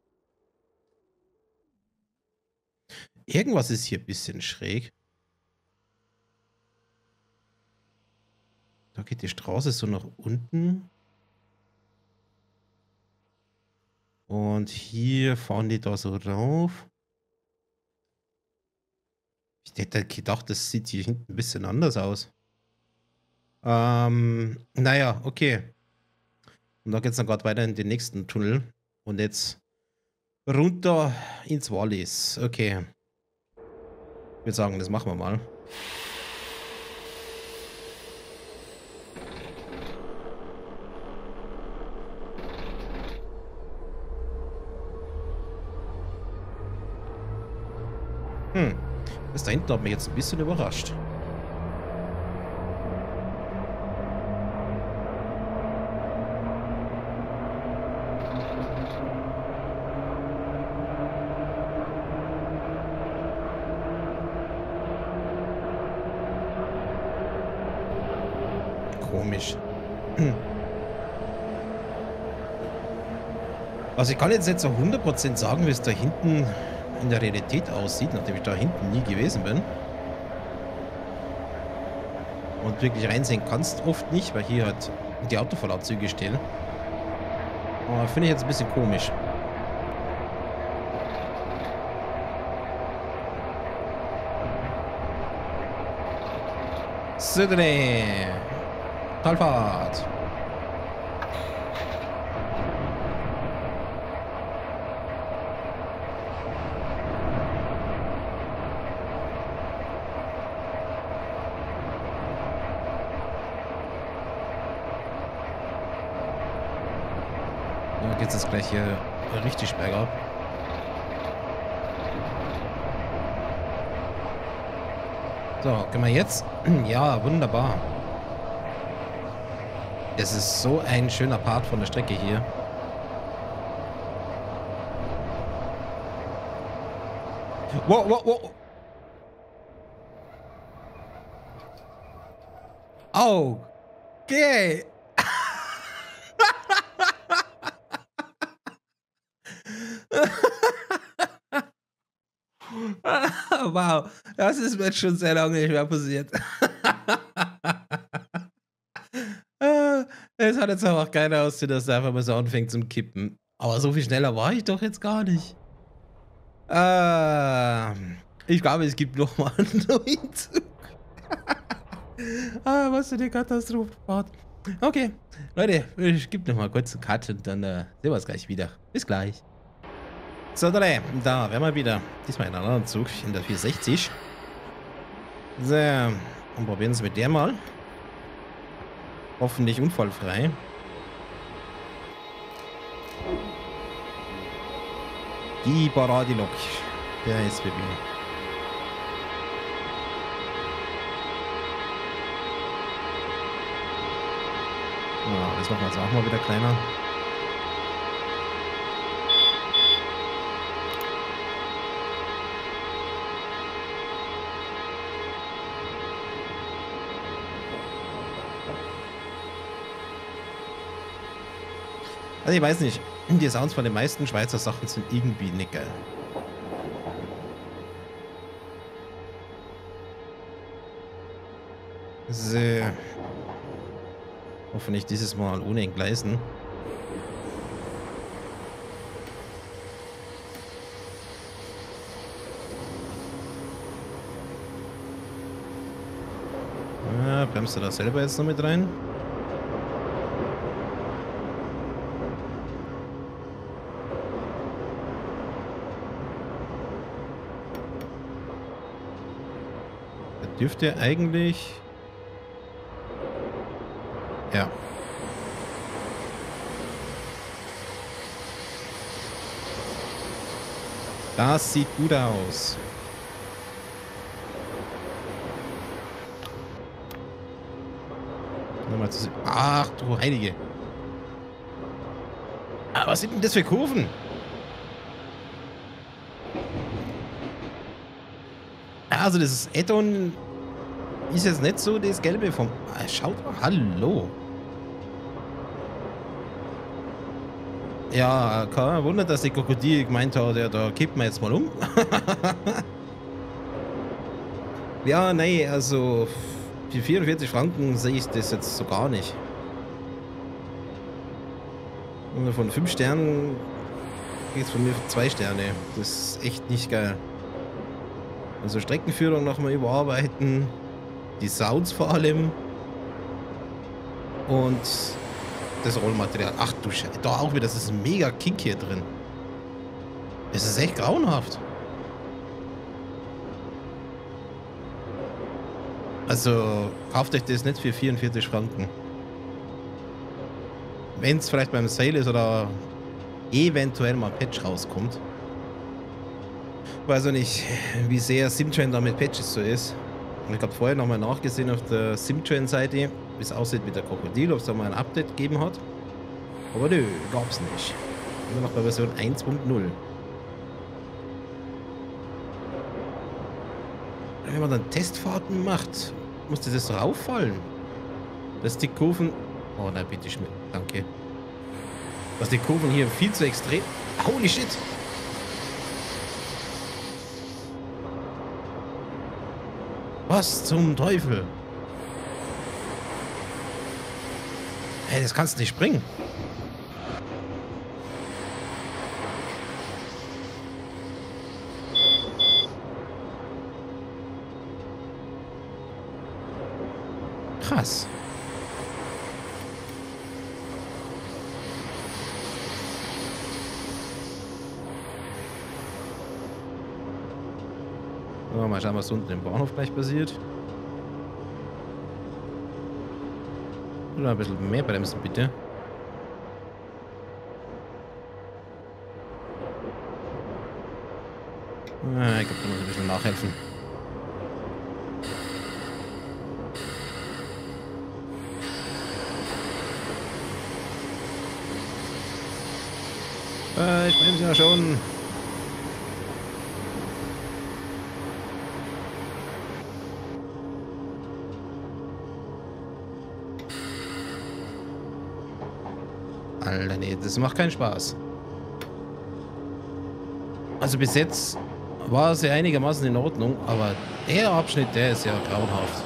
Irgendwas ist hier ein bisschen schräg. Da geht die Straße so nach unten. Und hier fahren die da so rauf. Ich hätte gedacht, das sieht hier hinten ein bisschen anders aus. Ähm, naja, okay. Und da geht es dann gerade weiter in den nächsten Tunnel. Und jetzt runter ins Wallis. Okay. Ich würde sagen, das machen wir mal. Hm. Das da hinten hat mich jetzt ein bisschen überrascht. Komisch. Also ich kann jetzt nicht so hundert Prozent sagen, wie es da hinten in der Realität aussieht, nachdem ich da hinten nie gewesen bin. Und wirklich reinsehen kannst oft nicht, weil hier halt die Autoverladzüge stehen. Aber finde ich jetzt ein bisschen komisch. Sydney. Talfahrt. Da geht es jetzt gleich hier richtig bergab. So, können wir jetzt? Ja, wunderbar. Es ist so ein schöner Part von der Strecke hier. Wow, wow, wow. Oh. Okay. Wow, das ist mir jetzt schon sehr lange nicht mehr passiert. Es hat jetzt aber auch keiner aussehen, dass er einfach mal so anfängt zum Kippen. Aber so viel schneller war ich doch jetzt gar nicht. Äh, ich glaube, es gibt noch mal einen neuen Zug. Ah, was für eine Katastrophenfahrt. Okay, Leute, ich gebe noch mal kurz einen Cut und dann äh, sehen wir uns gleich wieder. Bis gleich. So, da wären wir wieder. Diesmal in einem anderen Zug, in der vierhundertsechzig. So, und probieren es mit der mal. Hoffentlich unfallfrei. Die Paradilok der S B B. Ja, das machen wir jetzt auch mal wieder kleiner. Also ich weiß nicht, die Sounds von den meisten Schweizer Sachen sind irgendwie nicht geil. So. Hoffentlich dieses Mal ohne Entgleisen. Ja, bremst du da selber jetzt noch mit rein? Dürfte eigentlich... Ja. Das sieht gut aus. Nochmal zu sehen. Ach du Heilige. Ah, was sind denn das für Kurven? Also das ist Add-on ist jetzt nicht so das Gelbe vom... Ah, schaut mal, hallo. Ja, kein Wunder, dass die Krokodil gemeint hat, ja, da kippen wir jetzt mal um. Ja, nein, also für vierundvierzig Franken sehe ich das jetzt so gar nicht. Und von fünf Sternen geht es von mir für zwei Sterne. Das ist echt nicht geil. Also Streckenführung nochmal überarbeiten. Die Sounds vor allem. Und das Rollmaterial. Ach du Scheiße. Da auch wieder, das ist ein mega Kick hier drin. Es ist echt grauenhaft. Also kauft euch das nicht für vierundvierzig Franken. Wenn es vielleicht beim Sale ist oder eventuell mal Patch rauskommt. Ich weiß auch nicht, wie sehr Simtrain da mit Patches so ist. Ich habe vorher nochmal nachgesehen auf der Simtrain-Seite, wie es aussieht mit der Krokodil, ob es da mal ein Update gegeben hat. Aber nö, gab's nicht. Immer noch bei Version eins Punkt null. Wenn man dann Testfahrten macht, muss das doch auffallen. Dass die Kurven... Oh nein, bitte schön. Danke. Dass die Kurven hier viel zu extrem... Holy shit! Was zum Teufel? Hey, das kannst du nicht springen. Krass. So, mal schauen, was unten im Bahnhof gleich passiert. Oder ein bisschen mehr bremsen, bitte. Ah, ich glaube, da muss ich ein bisschen nachhelfen. Äh, ich bremse ja schon. Alter, nee, das macht keinen Spaß. Also bis jetzt war es ja einigermaßen in Ordnung, aber der Abschnitt, der ist ja grauenhaft.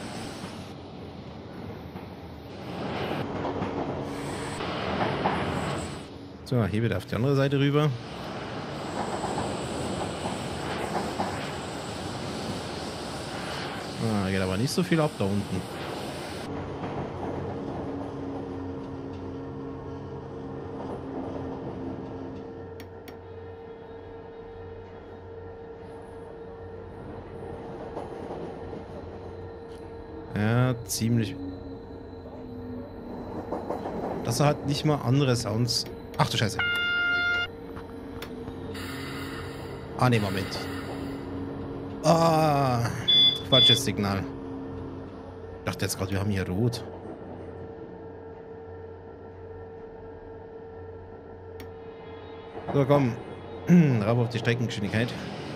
So, hier wieder auf die andere Seite rüber. Ah, geht aber nicht so viel ab da unten. Ja, ziemlich. Das hat nicht mal andere Sounds. Ach du Scheiße. Ah, ne, Moment. Ah, falsches Signal. Ich dachte jetzt gerade, wir haben hier rot. So, komm. Rauf auf die Streckengeschwindigkeit.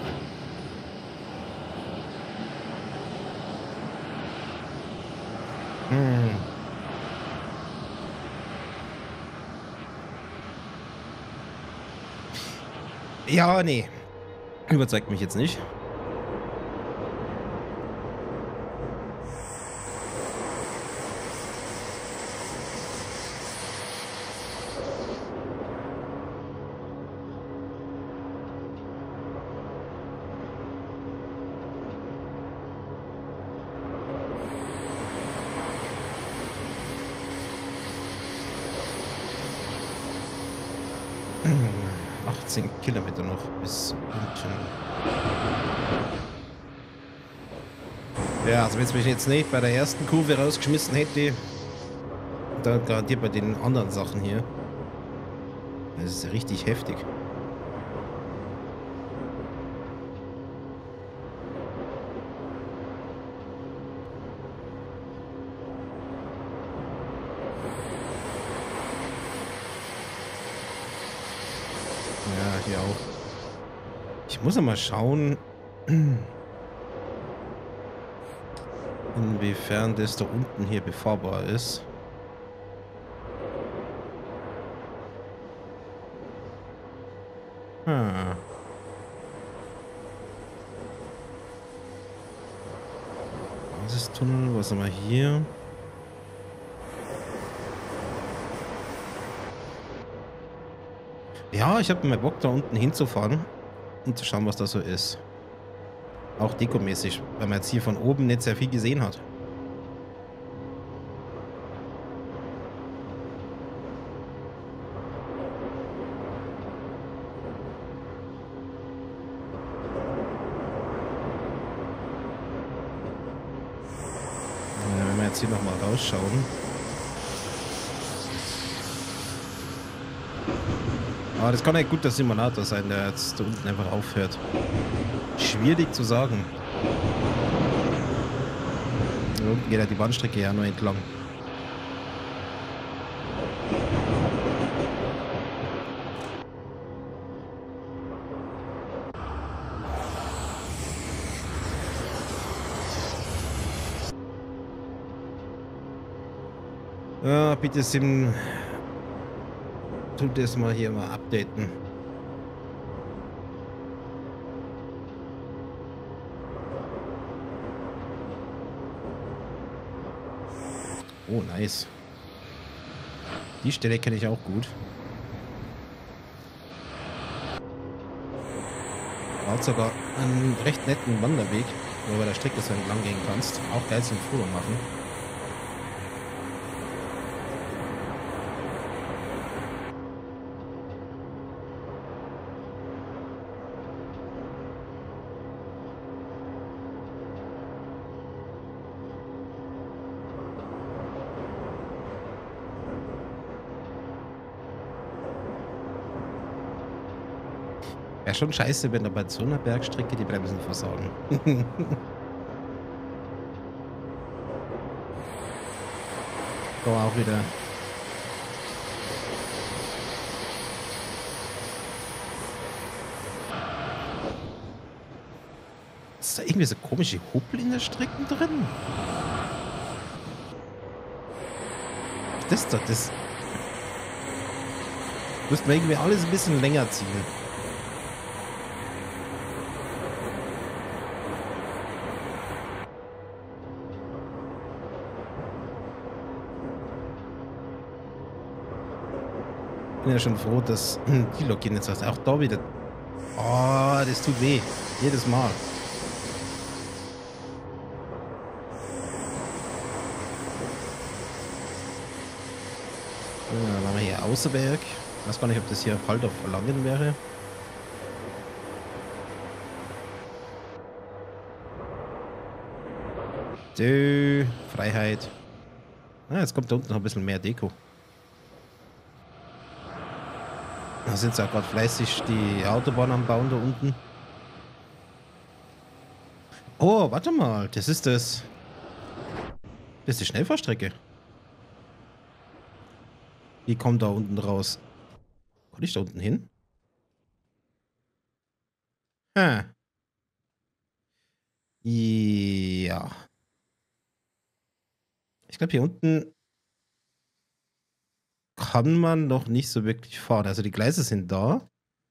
Hm. Ja, nee. Überzeugt mich jetzt nicht. achtzehn Kilometer noch bis unten. Ja, also wenn es mich jetzt nicht bei der ersten Kurve rausgeschmissen hätte, dann garantiert bei den anderen Sachen hier. Das ist richtig heftig. Ja, hier auch. Ich muss ja mal schauen, inwiefern das da unten hier befahrbar ist. Ah. Basistunnel, was haben wir hier? Ja, ich habe mir Bock, da unten hinzufahren und zu schauen, was da so ist. Auch dekomäßig, weil man jetzt hier von oben nicht sehr viel gesehen hat. Ja, wenn wir jetzt hier nochmal rausschauen. Aber das kann ja gut der Simulator sein, der jetzt da unten einfach aufhört. Schwierig zu sagen. Da unten geht ja die Bahnstrecke ja nur entlang. Ja, bitte Sim. Tut das mal hier mal updaten. Oh, nice. Die Stelle kenne ich auch gut. Hat sogar einen recht netten Wanderweg, wo du bei der Strecke so entlang gehen kannst. Auch geil zum Foto machen. Wäre schon scheiße, wenn da bei so einer Bergstrecke die Bremsen versagen. Komm auch wieder. Ist da irgendwie so komische Huppel in der Strecke drin? Das ist doch das. Müssten wir irgendwie alles ein bisschen länger ziehen. bin ja schon froh, dass die Lok jetzt hast. Auch da wieder. Oh, das tut weh. Jedes Mal. Ja, dann haben wir hier Außerberg. Ich weiß gar nicht, ob das hier Halt auf Verlangen wäre. Dö, Freiheit. Ah, jetzt kommt da unten noch ein bisschen mehr Deko. Da sind sie auch gerade fleißig die Autobahn am Bauen da unten. Oh, warte mal. Das ist das. Das ist die Schnellfahrstrecke. Die kommt da unten raus. Kann ich da unten hin? Ah. Ja. Ich glaube, hier unten kann man noch nicht so wirklich fahren. Also die Gleise sind da.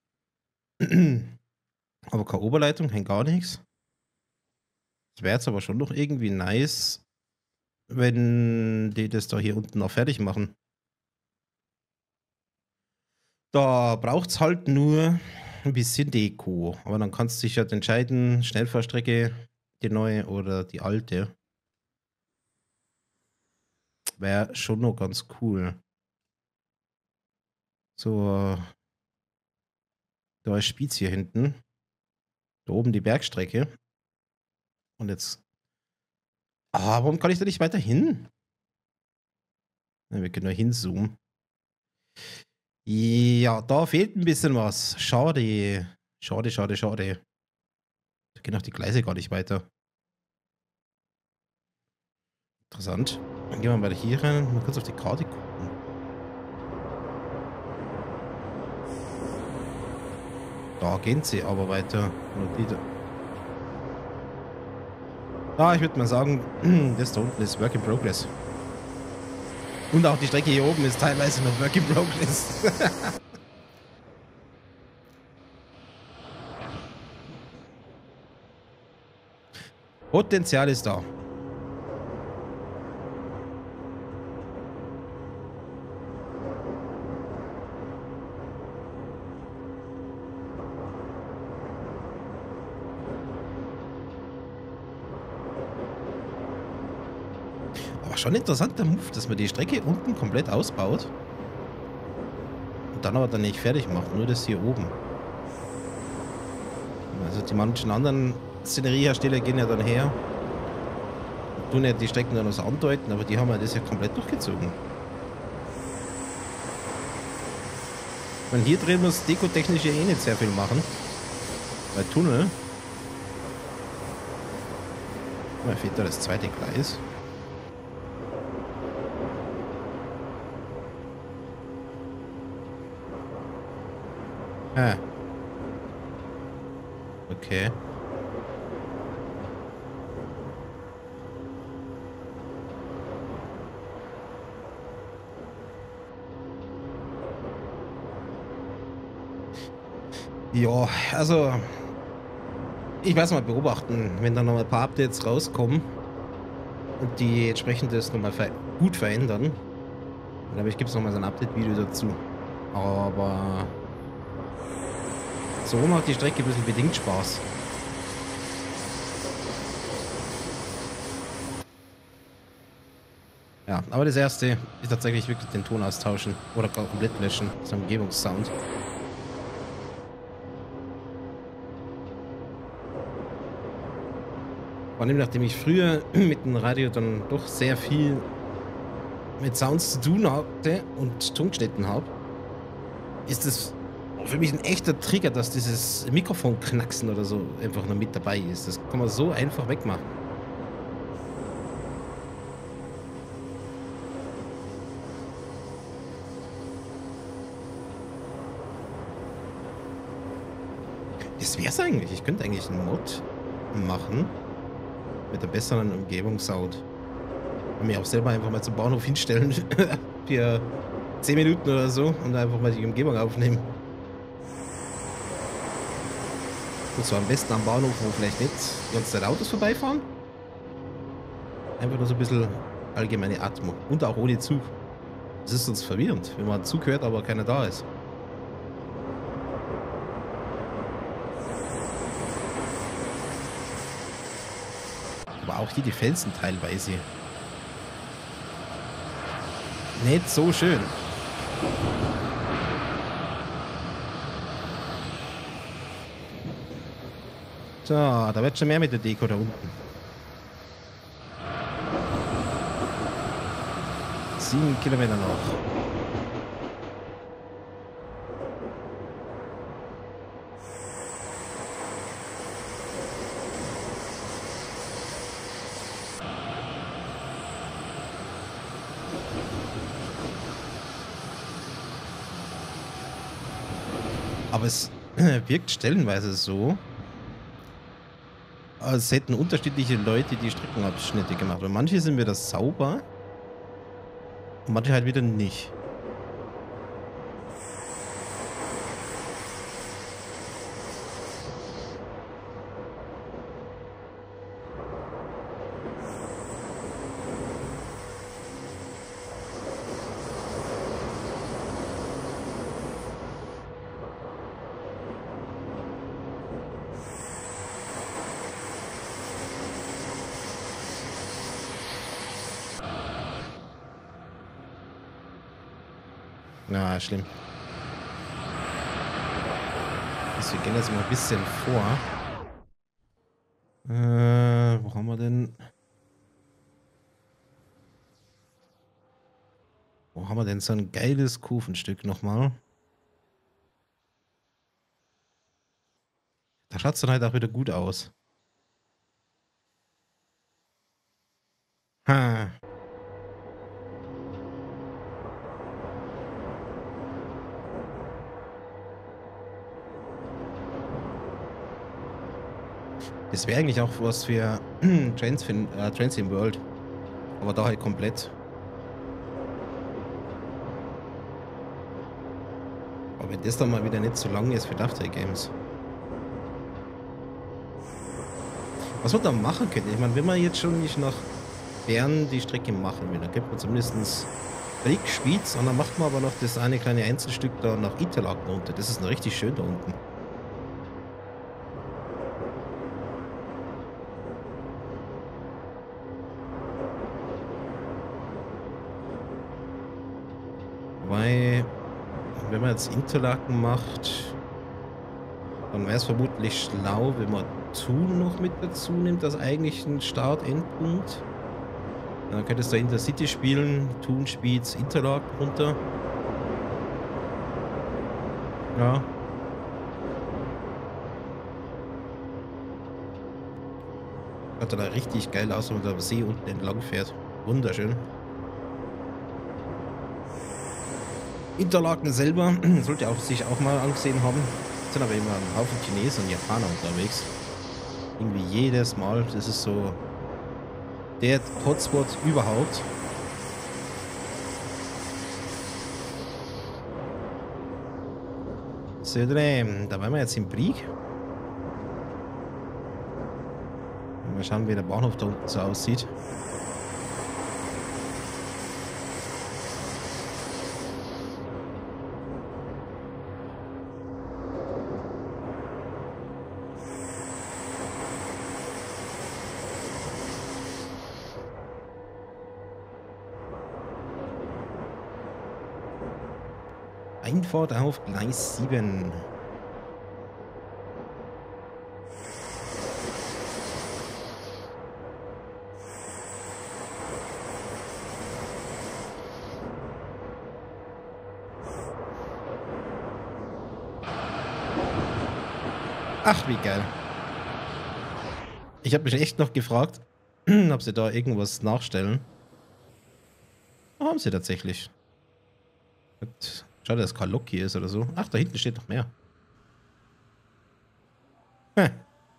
Aber keine Oberleitung, kein gar nichts. Das wäre jetzt aber schon noch irgendwie nice, wenn die das da hier unten noch fertig machen. Da braucht es halt nur ein bisschen Deko. Aber dann kannst du dich halt entscheiden, Schnellfahrstrecke, die neue oder die alte. Wäre schon noch ganz cool. So. Da ist Spitz hier hinten. Da oben die Bergstrecke. Und jetzt. Ah, warum kann ich da nicht weiter hin? Ja, wir können nur hinzoomen. Ja, da fehlt ein bisschen was. Schade. Schade, schade, schade. Da gehen auch die Gleise gar nicht weiter. Interessant. Dann gehen wir mal hier rein. Mal kurz auf die Karte gucken. Da gehen sie aber weiter. Ja, ich würde mal sagen, das da unten ist Work in Progress. Und auch die Strecke hier oben ist teilweise noch Work in Progress. Potenzial ist da. Schon interessanter Move, dass man die Strecke unten komplett ausbaut und dann aber dann nicht fertig macht, nur das hier oben. Also die manchen anderen Szeneriehersteller gehen ja dann her und tun ja die Strecken dann noch so andeuten, aber die haben ja das ja komplett durchgezogen. Man hier drin muss dekotechnisch ja eh nicht sehr viel machen, weil Tunnel. Da fehlt da das zweite Gleis. Ah. Okay. Ja, also ich weiß mal beobachten, wenn da noch mal ein paar Updates rauskommen und die entsprechend das nochmal ver gut verändern. Dann glaube ich, gibt es nochmal so ein Update-Video dazu. Aber so macht die Strecke ein bisschen bedingt Spaß. Ja, aber das erste ist tatsächlich wirklich den Ton austauschen oder komplett löschen, so ein Umgebungssound. Vor allem, nachdem ich früher mit dem Radio dann doch sehr viel mit Sounds zu tun hatte und Ton geschnitten habe, ist es für mich ein echter Trigger, dass dieses Mikrofonknacksen oder so einfach noch mit dabei ist. Das kann man so einfach wegmachen. Das wär's eigentlich. Ich könnte eigentlich einen Mod machen mit der besseren Umgebungssound. Und mich auch selber einfach mal zum Bahnhof hinstellen für zehn Minuten oder so und einfach mal die Umgebung aufnehmen. Und zwar am besten am Bahnhof, wo vielleicht nicht die ganze Zeit Autos vorbeifahren. Einfach nur so ein bisschen allgemeine Atmo. Und auch ohne Zug. Das ist uns verwirrend, wenn man zugehört, aber keiner da ist. Aber auch hier die Felsen teilweise. Nicht so schön. So, da wird schon mehr mit der Deko da unten. Sieben Kilometer noch. Aber es wirkt stellenweise so, als hätten unterschiedliche Leute die Streckenabschnitte gemacht. Und manche sind wieder sauber, und manche halt wieder nicht. Na, schlimm. Also, wir gehen jetzt mal ein bisschen vor. Äh, wo haben wir denn? Wo haben wir denn so ein geiles Kufenstück nochmal? Da schaut es dann halt auch wieder gut aus. Ha. Das wäre eigentlich auch was für Transfin, äh, Transient World. Aber da halt komplett. Aber wenn das dann mal wieder nicht so lang ist für Dovetail Games. Was man da machen könnte, ich meine, wenn man jetzt schon nicht nach Bern die Strecke machen will, dann gibt man zumindest Brick, Schwyz und dann macht man aber noch das eine kleine Einzelstück da nach Interlaken runter. Das ist noch richtig schön da unten. Weil, wenn man jetzt Interlaken macht, dann wäre es vermutlich schlau, wenn man Thun noch mit dazu nimmt, als eigentlichen Start-Endpunkt. Dann könntest du Intercity spielen, Thun, Schwyz, Interlaken runter. Ja. Hat da richtig geil aus, wenn man da am See unten entlang fährt. Wunderschön. Interlaken selber sollte auch sich auch mal angesehen haben. Es sind aber immer ein Haufen Chinesen und Japaner unterwegs. Irgendwie jedes Mal. Das ist so der Hotspot überhaupt. So, da waren wir jetzt im Brieg. Mal schauen, wie der Bahnhof da unten so aussieht. Einfahrt auf Gleis sieben. Ach, wie geil. Ich habe mich echt noch gefragt, ob sie da irgendwas nachstellen. Haben sie tatsächlich. Mit Schade, dass kein Lok hier ist oder so. Ach, da hinten steht noch mehr. Hm.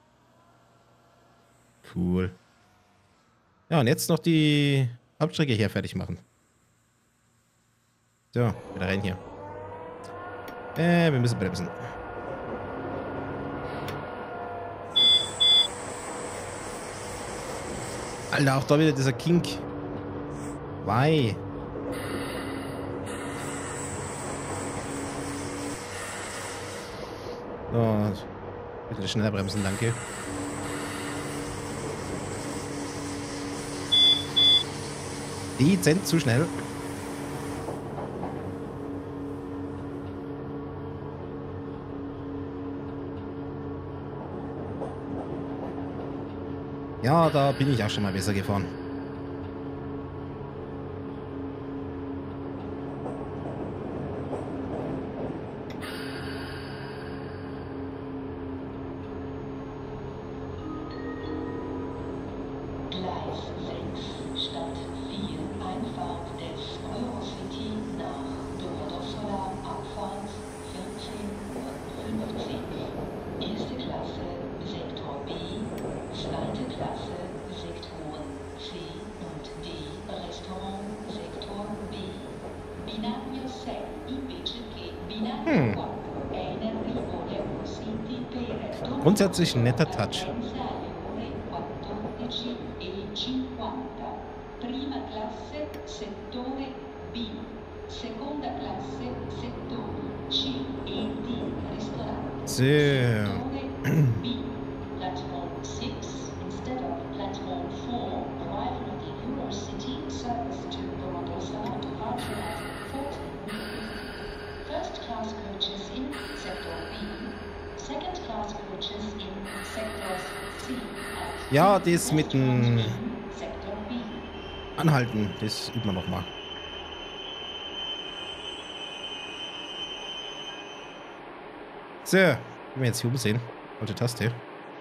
Cool. Ja, und jetzt noch die Hauptstrecke hier fertig machen. So, wieder rein hier. Äh, wir müssen bremsen. Alter, auch da wieder dieser Kink. Why? So, bitte schneller bremsen, danke. Dezent zu schnell. Ja, da bin ich auch schon mal besser gefahren. Gleis sechs, Stadt vier, Einfahrt des Eurocity nach Domodossola, Abfahrt vierzehn und fünfzehn. Erste Klasse, Sektor B, zweite Klasse, Sektoren C und D, Restaurant, Sektor B. Binario sei, invece che binario quattro è in arrivo l'Eurocity per Grundsätzlich ein netter Touch. quattordici e cinquanta. Prima classe, settore B. Seconda classe, settori C e D, ristorante. So. Settore B. Platform six instead of platform four. Arrival of the Eurocity service to Domodossola departure at fourteen. First class coaches in sector B. Second class coaches in sectors C and Ja, das mit dem sector B. Anhalten, das üben wir nochmal. So, wenn wir jetzt hier umsehen. Alte Taste.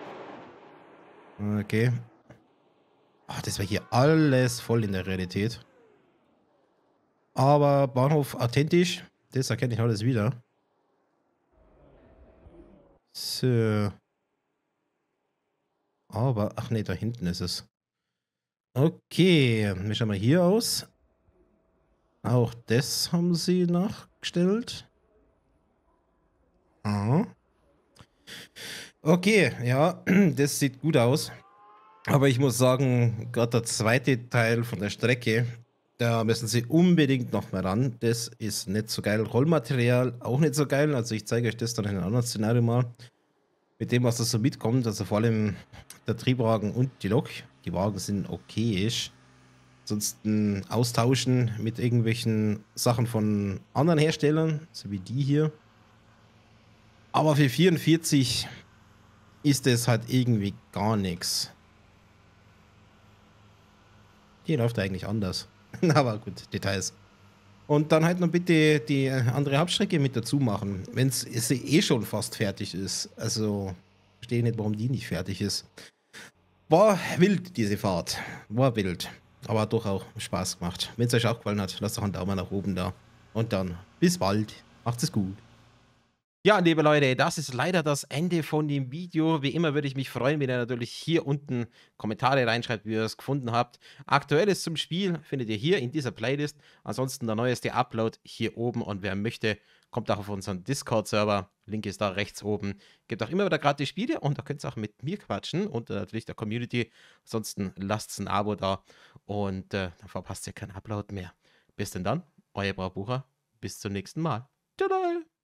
Okay. Ach, das wäre hier alles voll in der Realität. Aber Bahnhof authentisch, das erkenne ich alles wieder. So. Aber, ach nee, da hinten ist es. Okay, wir schauen mal hier aus. Auch das haben sie nachgestellt. Ah. Okay, ja, das sieht gut aus. Aber ich muss sagen, gerade der zweite Teil von der Strecke, da müssen sie unbedingt noch mal ran. Das ist nicht so geil. Rollmaterial auch nicht so geil. Also ich zeige euch das dann in einem anderen Szenario mal. Mit dem, was da so mitkommt. Also vor allem der Triebwagen und die Lok. Die Wagen sind okayisch. Ansonsten austauschen mit irgendwelchen Sachen von anderen Herstellern, so wie die hier. Aber für vierundvierzig ist es halt irgendwie gar nichts. Die läuft eigentlich anders. Aber gut, Details. Und dann halt noch bitte die andere Hauptstrecke mit dazu machen, wenn es eh schon fast fertig ist. Also, verstehe nicht, warum die nicht fertig ist. War wild, diese Fahrt. War wild. Aber hat doch auch Spaß gemacht. Wenn es euch auch gefallen hat, lasst doch einen Daumen nach oben da. Und dann bis bald. Macht's es gut. Ja, liebe Leute, das ist leider das Ende von dem Video. Wie immer würde ich mich freuen, wenn ihr natürlich hier unten Kommentare reinschreibt, wie ihr es gefunden habt. Aktuelles zum Spiel findet ihr hier in dieser Playlist. Ansonsten der neueste Upload hier oben. Und wer möchte, kommt auch auf unseren Discord-Server. Link ist da rechts oben. Gibt auch immer wieder gratis Spiele und da könnt ihr auch mit mir quatschen und äh, natürlich der Community. Ansonsten lasst ein Abo da und äh, dann verpasst ihr keinen Upload mehr. Bis denn dann, euer Braubucher. Bis zum nächsten Mal. Tada!